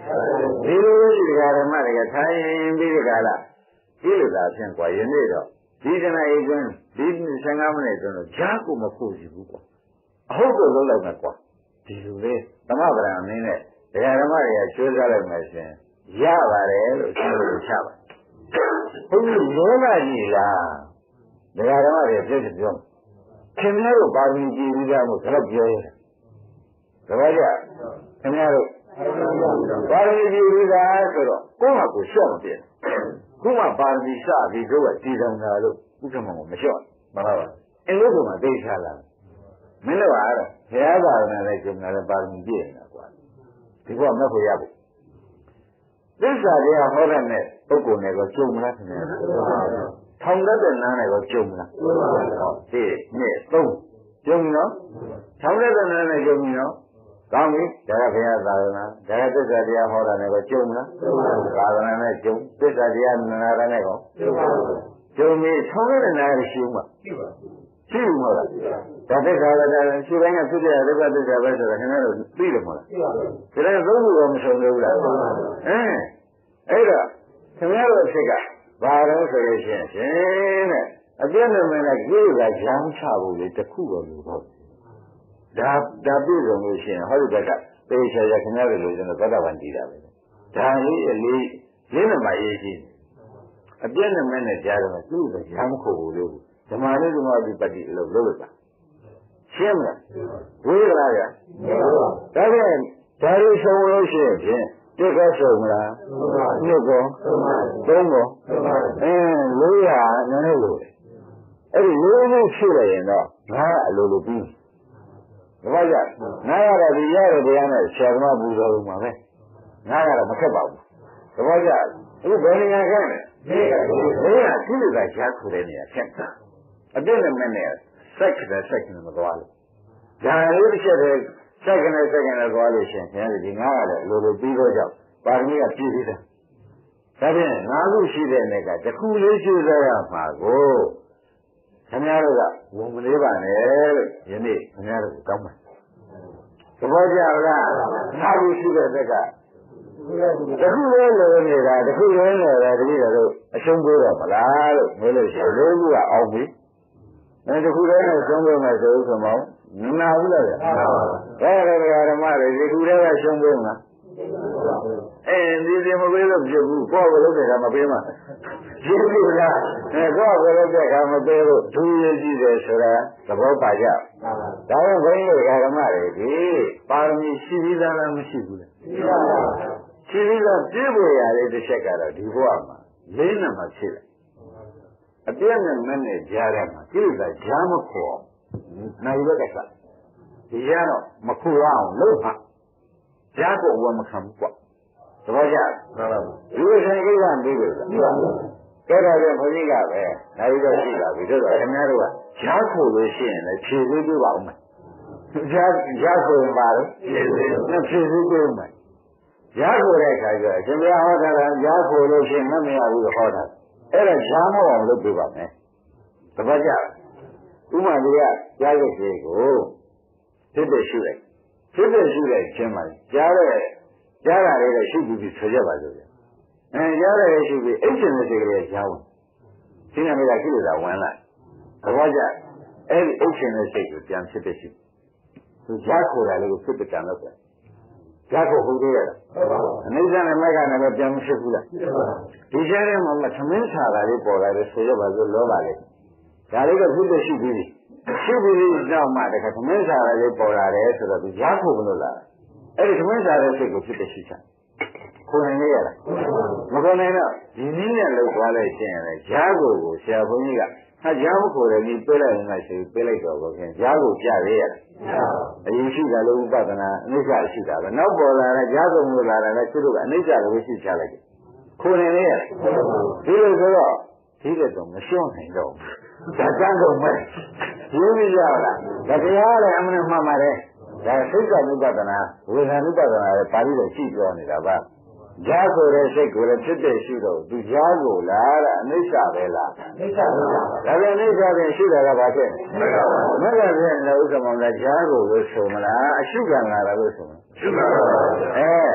ဒီလိုရှိကြဓမ္မတွေကထိုင်ပြီးကြလားဒီလိုသာဖြင့်ကွာယနေ့တော့ဒီကနေ့အတွင်းဒီ15မိနစ်အတွင်းတော့ကြားကိုမဖို့စီဘူးကွာအဟုတ်ကိုလုံးလိုက်မှာကွာဒီလိုလေသမဗရံမင်းနဲ့ဓမ္မတွေကကျွေးစားလိုက်မှရှင်ရပါတယ်လို့ပြောလို့ချပါဘုရားလောကကြီးလားဓမ္မတွေပြည့်စုံပြောခင်ဗျားတို့ပါရမီကြည်ပြီးသားမို့ခက်ပြောရတယ်တပည့်ကြခင်ဗျားတို့ပါရမီကြည်ပြီးသားဆိုတော့ကိုယ့်ဟာကိုယ်ရှော့မပြည့်ခုမှပါရမီစပြီးတို့ကတည်တော်တာလို့ဥက္ကမကိုမလျှော့မှန်ပါပါအင်းလို့ကသိချလာမင်းတို့ကတော့ဘုရားဘာသာနဲ့ကျုံလာပါရမီပြည့်နေတာကွာဒီကမဖို့ရဖို့သစ္စာတရားဟောတဲ့နဲ့ပုဂ္ဂိုလ်နဲ့ကိုကျုံလားခင်ဗျာထောင်တတ်တဲ့နားနဲ့ကိုကျုံလားဟောဒီနှစ်သုံးကျုံနော်ထောင်တတ်တဲ့နားနဲ့ကျုံနော်ကောင်းပြီဒါကဘုရားသာသနာဒါကသစ္စာတရားဟောတာနဲ့ကိုကျုံလားသာသနာနဲ့ကျုံသစ္စာတရားနာတာနဲ့ကိုကျုံပြီထောင်တတ်တဲ့နားနဲ့ရှိဦးမှာရှိဦးမလားဒါသစ္စာတရားရှိတိုင်းကဖြစ်တဲ့ဒုက္ခသစ္စာပဲဆိုတော့ခင်ဗျားတို့သိတယ်မဟုတ်လားဒါလည်းသုံးခုတော့မဆုံးဘူးလားအဲ့ဒါခင်ဗျားတို့အဖြစ်ကဘာလို့ဆိုလို့ရှိရင်တဲ့အပြည့်နဲ့မင်းကကြည့်ရတာဂျမ်းချဖို့လေတခုတော့လို့ဟုတ်ဒါပြည့်စုံလို့ရှိရင်ဟောဒီဘက်ကသေချာချာခင်ဗျားတို့လိုချင်တော့သောတာပန်တည်တာပဲဒါလေးအလေးရင်းနှမရေးရှိအပြည့်နဲ့မင်းနဲ့ကြားတော့သူ့ကိုဂျမ်းခို့ဖို့လို့ဓမ္မလေးဓမ္မဝိပတ္တိလို့လုပ်လိုက်ပါရှင်းမလားဝိရလားကဒါဖြင့်ဒါရီဆုံးလို့ရှိရင်တိတ်ကဆုံးမလားနှစ်ကောသုံးကောလို့ရနည်းနည်းလို့အဲ့ဒီရိုးရိုးဖြစ်ရရင်တော့ငါအလိုလိုပြီးဘာကြငါရတော့ဒီရတဲ့တရားနဲ့ဆရာသမားပူဇော်လို့မှာပဲငါကတော့မခက်ပါဘူးဘာကြအခုဘယ်နေရာခဲလဲဒီကဒီလိုကရှားခုတဲ့နေရာဖြတ်တာအပြည့်နဲ့မဲ့နဲ့စိုက်တဲ့မသွားလို့ဒါလေးတစ်ချက်တည်းစိုက်ကနေသွားလို့ရှင်ခင်ဗျာဒီငါကလည်းအလိုလိုပြီးတော့ကြောက်ပါရမီကပြည့်သေးတယ်ဒါဖြင့်ငါးခုရှိတဲ့နေကတခုလေးရှိသေးရမှာကိုခင်ဗျားတို့ကဝန်မလေးပါနဲ့လို့ယနေ့ခင်ဗျားတို့တောင်းပါသဘောကျလားငါးခုရှိတဲ့ဘက်ကတခုလေးလိုနေတာတခုလေးနေတာတတိယတို့အရှုံးပေးတော့မလားလို့မေးလို့ရှိရင်လေးခုကအောင်ပြီတခုလေးနဲ့ရှုံးပေးမယ်ဆိုလို့ဆိုမှမနာဘူးလားဗျာဓမ္မတွေဒီခုလေးကရှုံးပေးမလားဒီမပေးလို့ဖြစ်ဘူးကိုယ့်ကိုလုပ်တဲ့ကမပေးမှရှင်းပြီလားကိုယ့်ကိုလုပ်တဲ့ကမပေးလို့သူရည်ကြည့်တယ်ဆိုတာသဘောပါကြဒါကြောင့်ဘုန်းကြီးတို့ဓမ္မတွေဒီပါရမီရှိပြီးသားလားမရှိဘူးလားရှိပြီးသားပြည့်ဖို့ရတဲ့တစ်ချက်ကတော့ဒီဘဝမှာလေးနံပါတ်ဖြစ်တယ်အပြည့်နဲ့မနဲ့ကြားရမှာကိလေသာကြားမခေါ်နိုင်ဘက်ကစားဒီရတော့မခေါ်အောင်လုပ်ပါကြားကိုဝယ်မခံဘူးကွာသဘောကျဒီလိုဆိုင်ကိစ္စမေးလို့ကဲတော့ဘုန်းကြီးကပဲနိုင်တော့ရှိပါပြီတို့တော့ခင်ဗျားတို့ကကြားခိုလို့ရှိရင်လည်းဖြည့်သေးပြပါဦးမယ်ကြားခိုရင်ပါလို့ဖြည့်သေးပြဦးမယ်ကြားခိုတဲ့အခါကျအရှင်ဘုရားဟောတာကကြားခိုလို့ရှိရင်မရဘူးဟောတာအဲ့ဒါကြားမအောင်လုပ်ပြပါမယ်သဘောကျဥမာကြီးကကြားရတဲ့ကိုဖြစ်တဲ့ရှိလိုက်ဖြစ်တဲ့ရှိလိုက်ချင်းမှကြားတာလေးရှိပြီးဆိုကြပါလို့ကြားတယ်ရှိပြီးအိတ်ရှင်တဲ့စိတ်ကလေးကြားဝင်ရှင်းရမယ်ကကိလေသာဝင်လာသဘောကျအဲ့ဒီအိတ်ရှင်တဲ့စိတ်ကိုပြန်ဖြစ်တဲ့ရှိသူကြားခိုတာလေးကိုဖြစ်တဲ့ကံလို့ပဲကြားခိုဟုတ်သေးရလားအနိစ္စနဲ့မက်ကနဲ့ပဲပြန်မဖြစ်ဘူးလားဒီကျဲထဲမှာသမင်းစာတာလေးပေါ်လာတယ်ဆိုရပါလို့လောပါလေဒါလေးကဖြစ်တဲ့ရှိပြီးရှိပြီးတော့မှတခါသမင်းစာလေးပေါ်လာတယ်ဆိုတော့သူကြားခိုမလို့လားအဲ့ဒီသမင်းစာတဲ့စိတ်ကိုဖြစ်တဲ့ရှိချာကိုယ်နိုင်ရလားမကိုယ်နိုင်တော့ဒီနည်းနဲ့လောက်သွားလိုက်ရှင်ရတယ်ကြားကိုဆရာဘုန်းကြီးကဟာကြားမကိုယ်လည်းဒီပြေးလိုက်ရင်လည်းရှိပြေးလိုက်တော့ဘုရင်ကြားကိုကြားရရတယ်အရင်ရှိတာလို့ဥပဒနာအနိစ္စရှိတာပဲနောက်ပေါ်လာတဲ့ကြားကုန်လို့လာတယ်သူတို့ကအနိစ္စကိုရှိချလိုက်တယ်ကိုယ်နိုင်ရဒီလိုဆိုတော့ဒီကတော့မရှင်းနိုင်တော့ဘူးဒါကံကုန်မဲ့ဒီလိုရလားဒါတရားလည်းအမှန်မှန်ပါတယ်ဒါစိတ်ကဥပဒနာဝေဒနာဥပဒနာလည်းပါဠိတော်ရှိပြောနေတာပါကြားဆိုတဲ့စိတ်ကိုလည်းဖြစ်တဲ့ရှိတော့သူကြားကိုလားတဲ့အနိစ္စပဲလားအနိစ္စပါဒါပြန်အနိစ္စပြန်ရှိတာကဘာဖြစ်လဲမကပြန်လည်းဥက္ကမောင်ကကြားကိုလို့ဆိုမလားအရှိကံလာတာလို့ဆိုမလားရှိပါပါ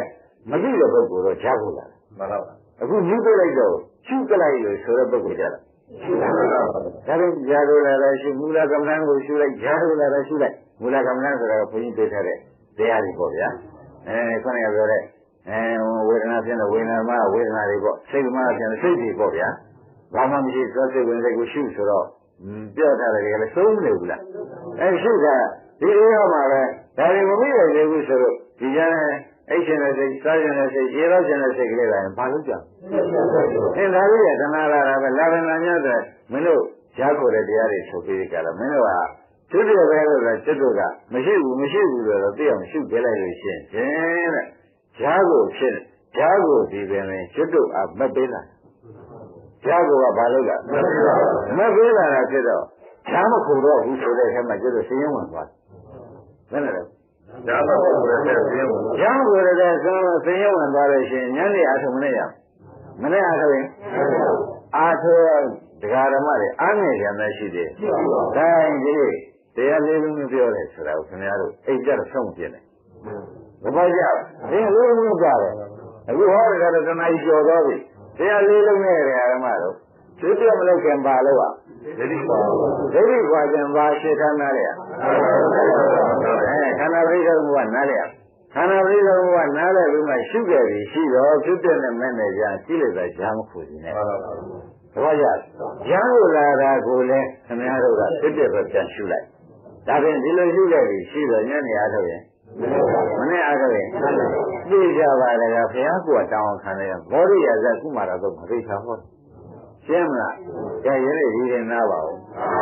မသိတဲ့ပုဂ္ဂိုလ်တော့ကြားဖို့လားမှန်ပါပါအခုမြူးပြလိုက်တော့ရှုကလိုက်လို့ဆိုတဲ့ပုဂ္ဂိုလ်ကြလားရှုပါပါဒါတော့ကြားလို့လာတယ်ရှုမူလကမ္မဋ္ဌာန်းကိုရှုလိုက်ကြားလို့လာတယ်ရှုလိုက်မူလကမ္မဋ္ဌာန်းဆိုတာကဘုန်းကြီးပြောထားတဲ့တရားတွေပေါ့ဗျာခေါင်းရပြောတဲ့ဝေဒနာဖြစ်တဲ့ဝေဒနာမှာဝေဒနာတွေပေါ့စိတ်မှာဖြစ်တဲ့စိတ်တွေပေါ့ဗျာဘာမှမရှိသောစိတ်ဝင်စိတ်ကိုရှုဆိုတော့ပြောထားတယ်ကလည်းသုံးနေဘူးလားရှုတာဒီလိုရမှာပဲဒါတွေမမိရသေးဘူးဆိုတော့ဒီကြမ်းအိတ်ရှင်တဲ့စိတ်စားရှင်တဲ့စိတ်ရေတော့ရှင်တဲ့စိတ်ကလေးတိုင်းဘာလို့ကြောက်ဒါလေးရတဏှာလာတာပဲလာဗနာများတဲ့မင်းတို့ရားကိုတဲ့တရားတွေဆိုပြီးကြတာမင်းတို့ကသူတို့ပဲလို့ဆိုကျွတ်တို့ကမရှိဘူးလို့တော့သိအောင်ရှုပြလိုက်လို့ရှင်တဲ့ရားကိုဖြစ်ရားကိုဒီပင်နဲ့ကျွတ်တို့အမက်ပေးလာရားကိုကဘာလို့လဲမက်ပေးလာတာဖြစ်တော့ရားမခုတော့ဘူးဆိုတဲ့အချိန်မှာကျွတ်တို့စည်ရင်ဝင်သွားတယ်ဘယ်နဲ့လဲရားမခုတဲ့စည်ရင်ဝင်ရားမခုတဲ့စည်ရင်ဝင်သွားလို့ရှင်ညနေအားထုတ်မနဲ့ရမနဲ့အားထုတ်ရင်အားထုတ်တရားဓမ္မတွေအားငယ်ကြမ်းရှိတယ်။ဒါရင်ဒီတရားလေးလုံးပြောတယ်ဆိုတာကိုခင်ဗျားတို့အိတ်ကြတော့ဆုံးပြတယ်။ဘာကြ။ဒီလေးလုံးကြတယ်။အခုဟောတယ်ကတော့တဏှာကြီးကျော်သွားပြီ။တရားလေးလုံးနဲ့တရားဓမ္မတို့သိပြမလို့ခင်ပါလို့ပါ။ဒိဋ္ဌိကွာခြင်းပါရှေ့ခန္ဓာလေ။ခန္ဓာပရိစ္ဆေကနားလေ။ခန္ဓာပရိစ္ဆေကနားလေပြီးမှရှုခဲ့ပြီရှိတော့ဖြစ်တဲ့နဲ့မဲ့နဲ့ကြာကြည့်လိုက်တာရှားမခုဘူးနဲ့။ဘာကြရံလို့လာတာကိုလည်းခင်ဗျားတို့ကတစ်တက်ပဲပြန်ရှုလိုက်ဒါဖြင့်ဒီလိုရှုလိုက်ပြီရှိတော့ညနေအားထုတ်ရင်မနေ့အားထုတ်ရင်သိကြပါလေကဘုရားကတောင်းခံတယ်ဘောရိယဇကုမာရတော့မသိချာဟောရှင်းမလားကြည့်ရင်ဒီရင်နားပါဦး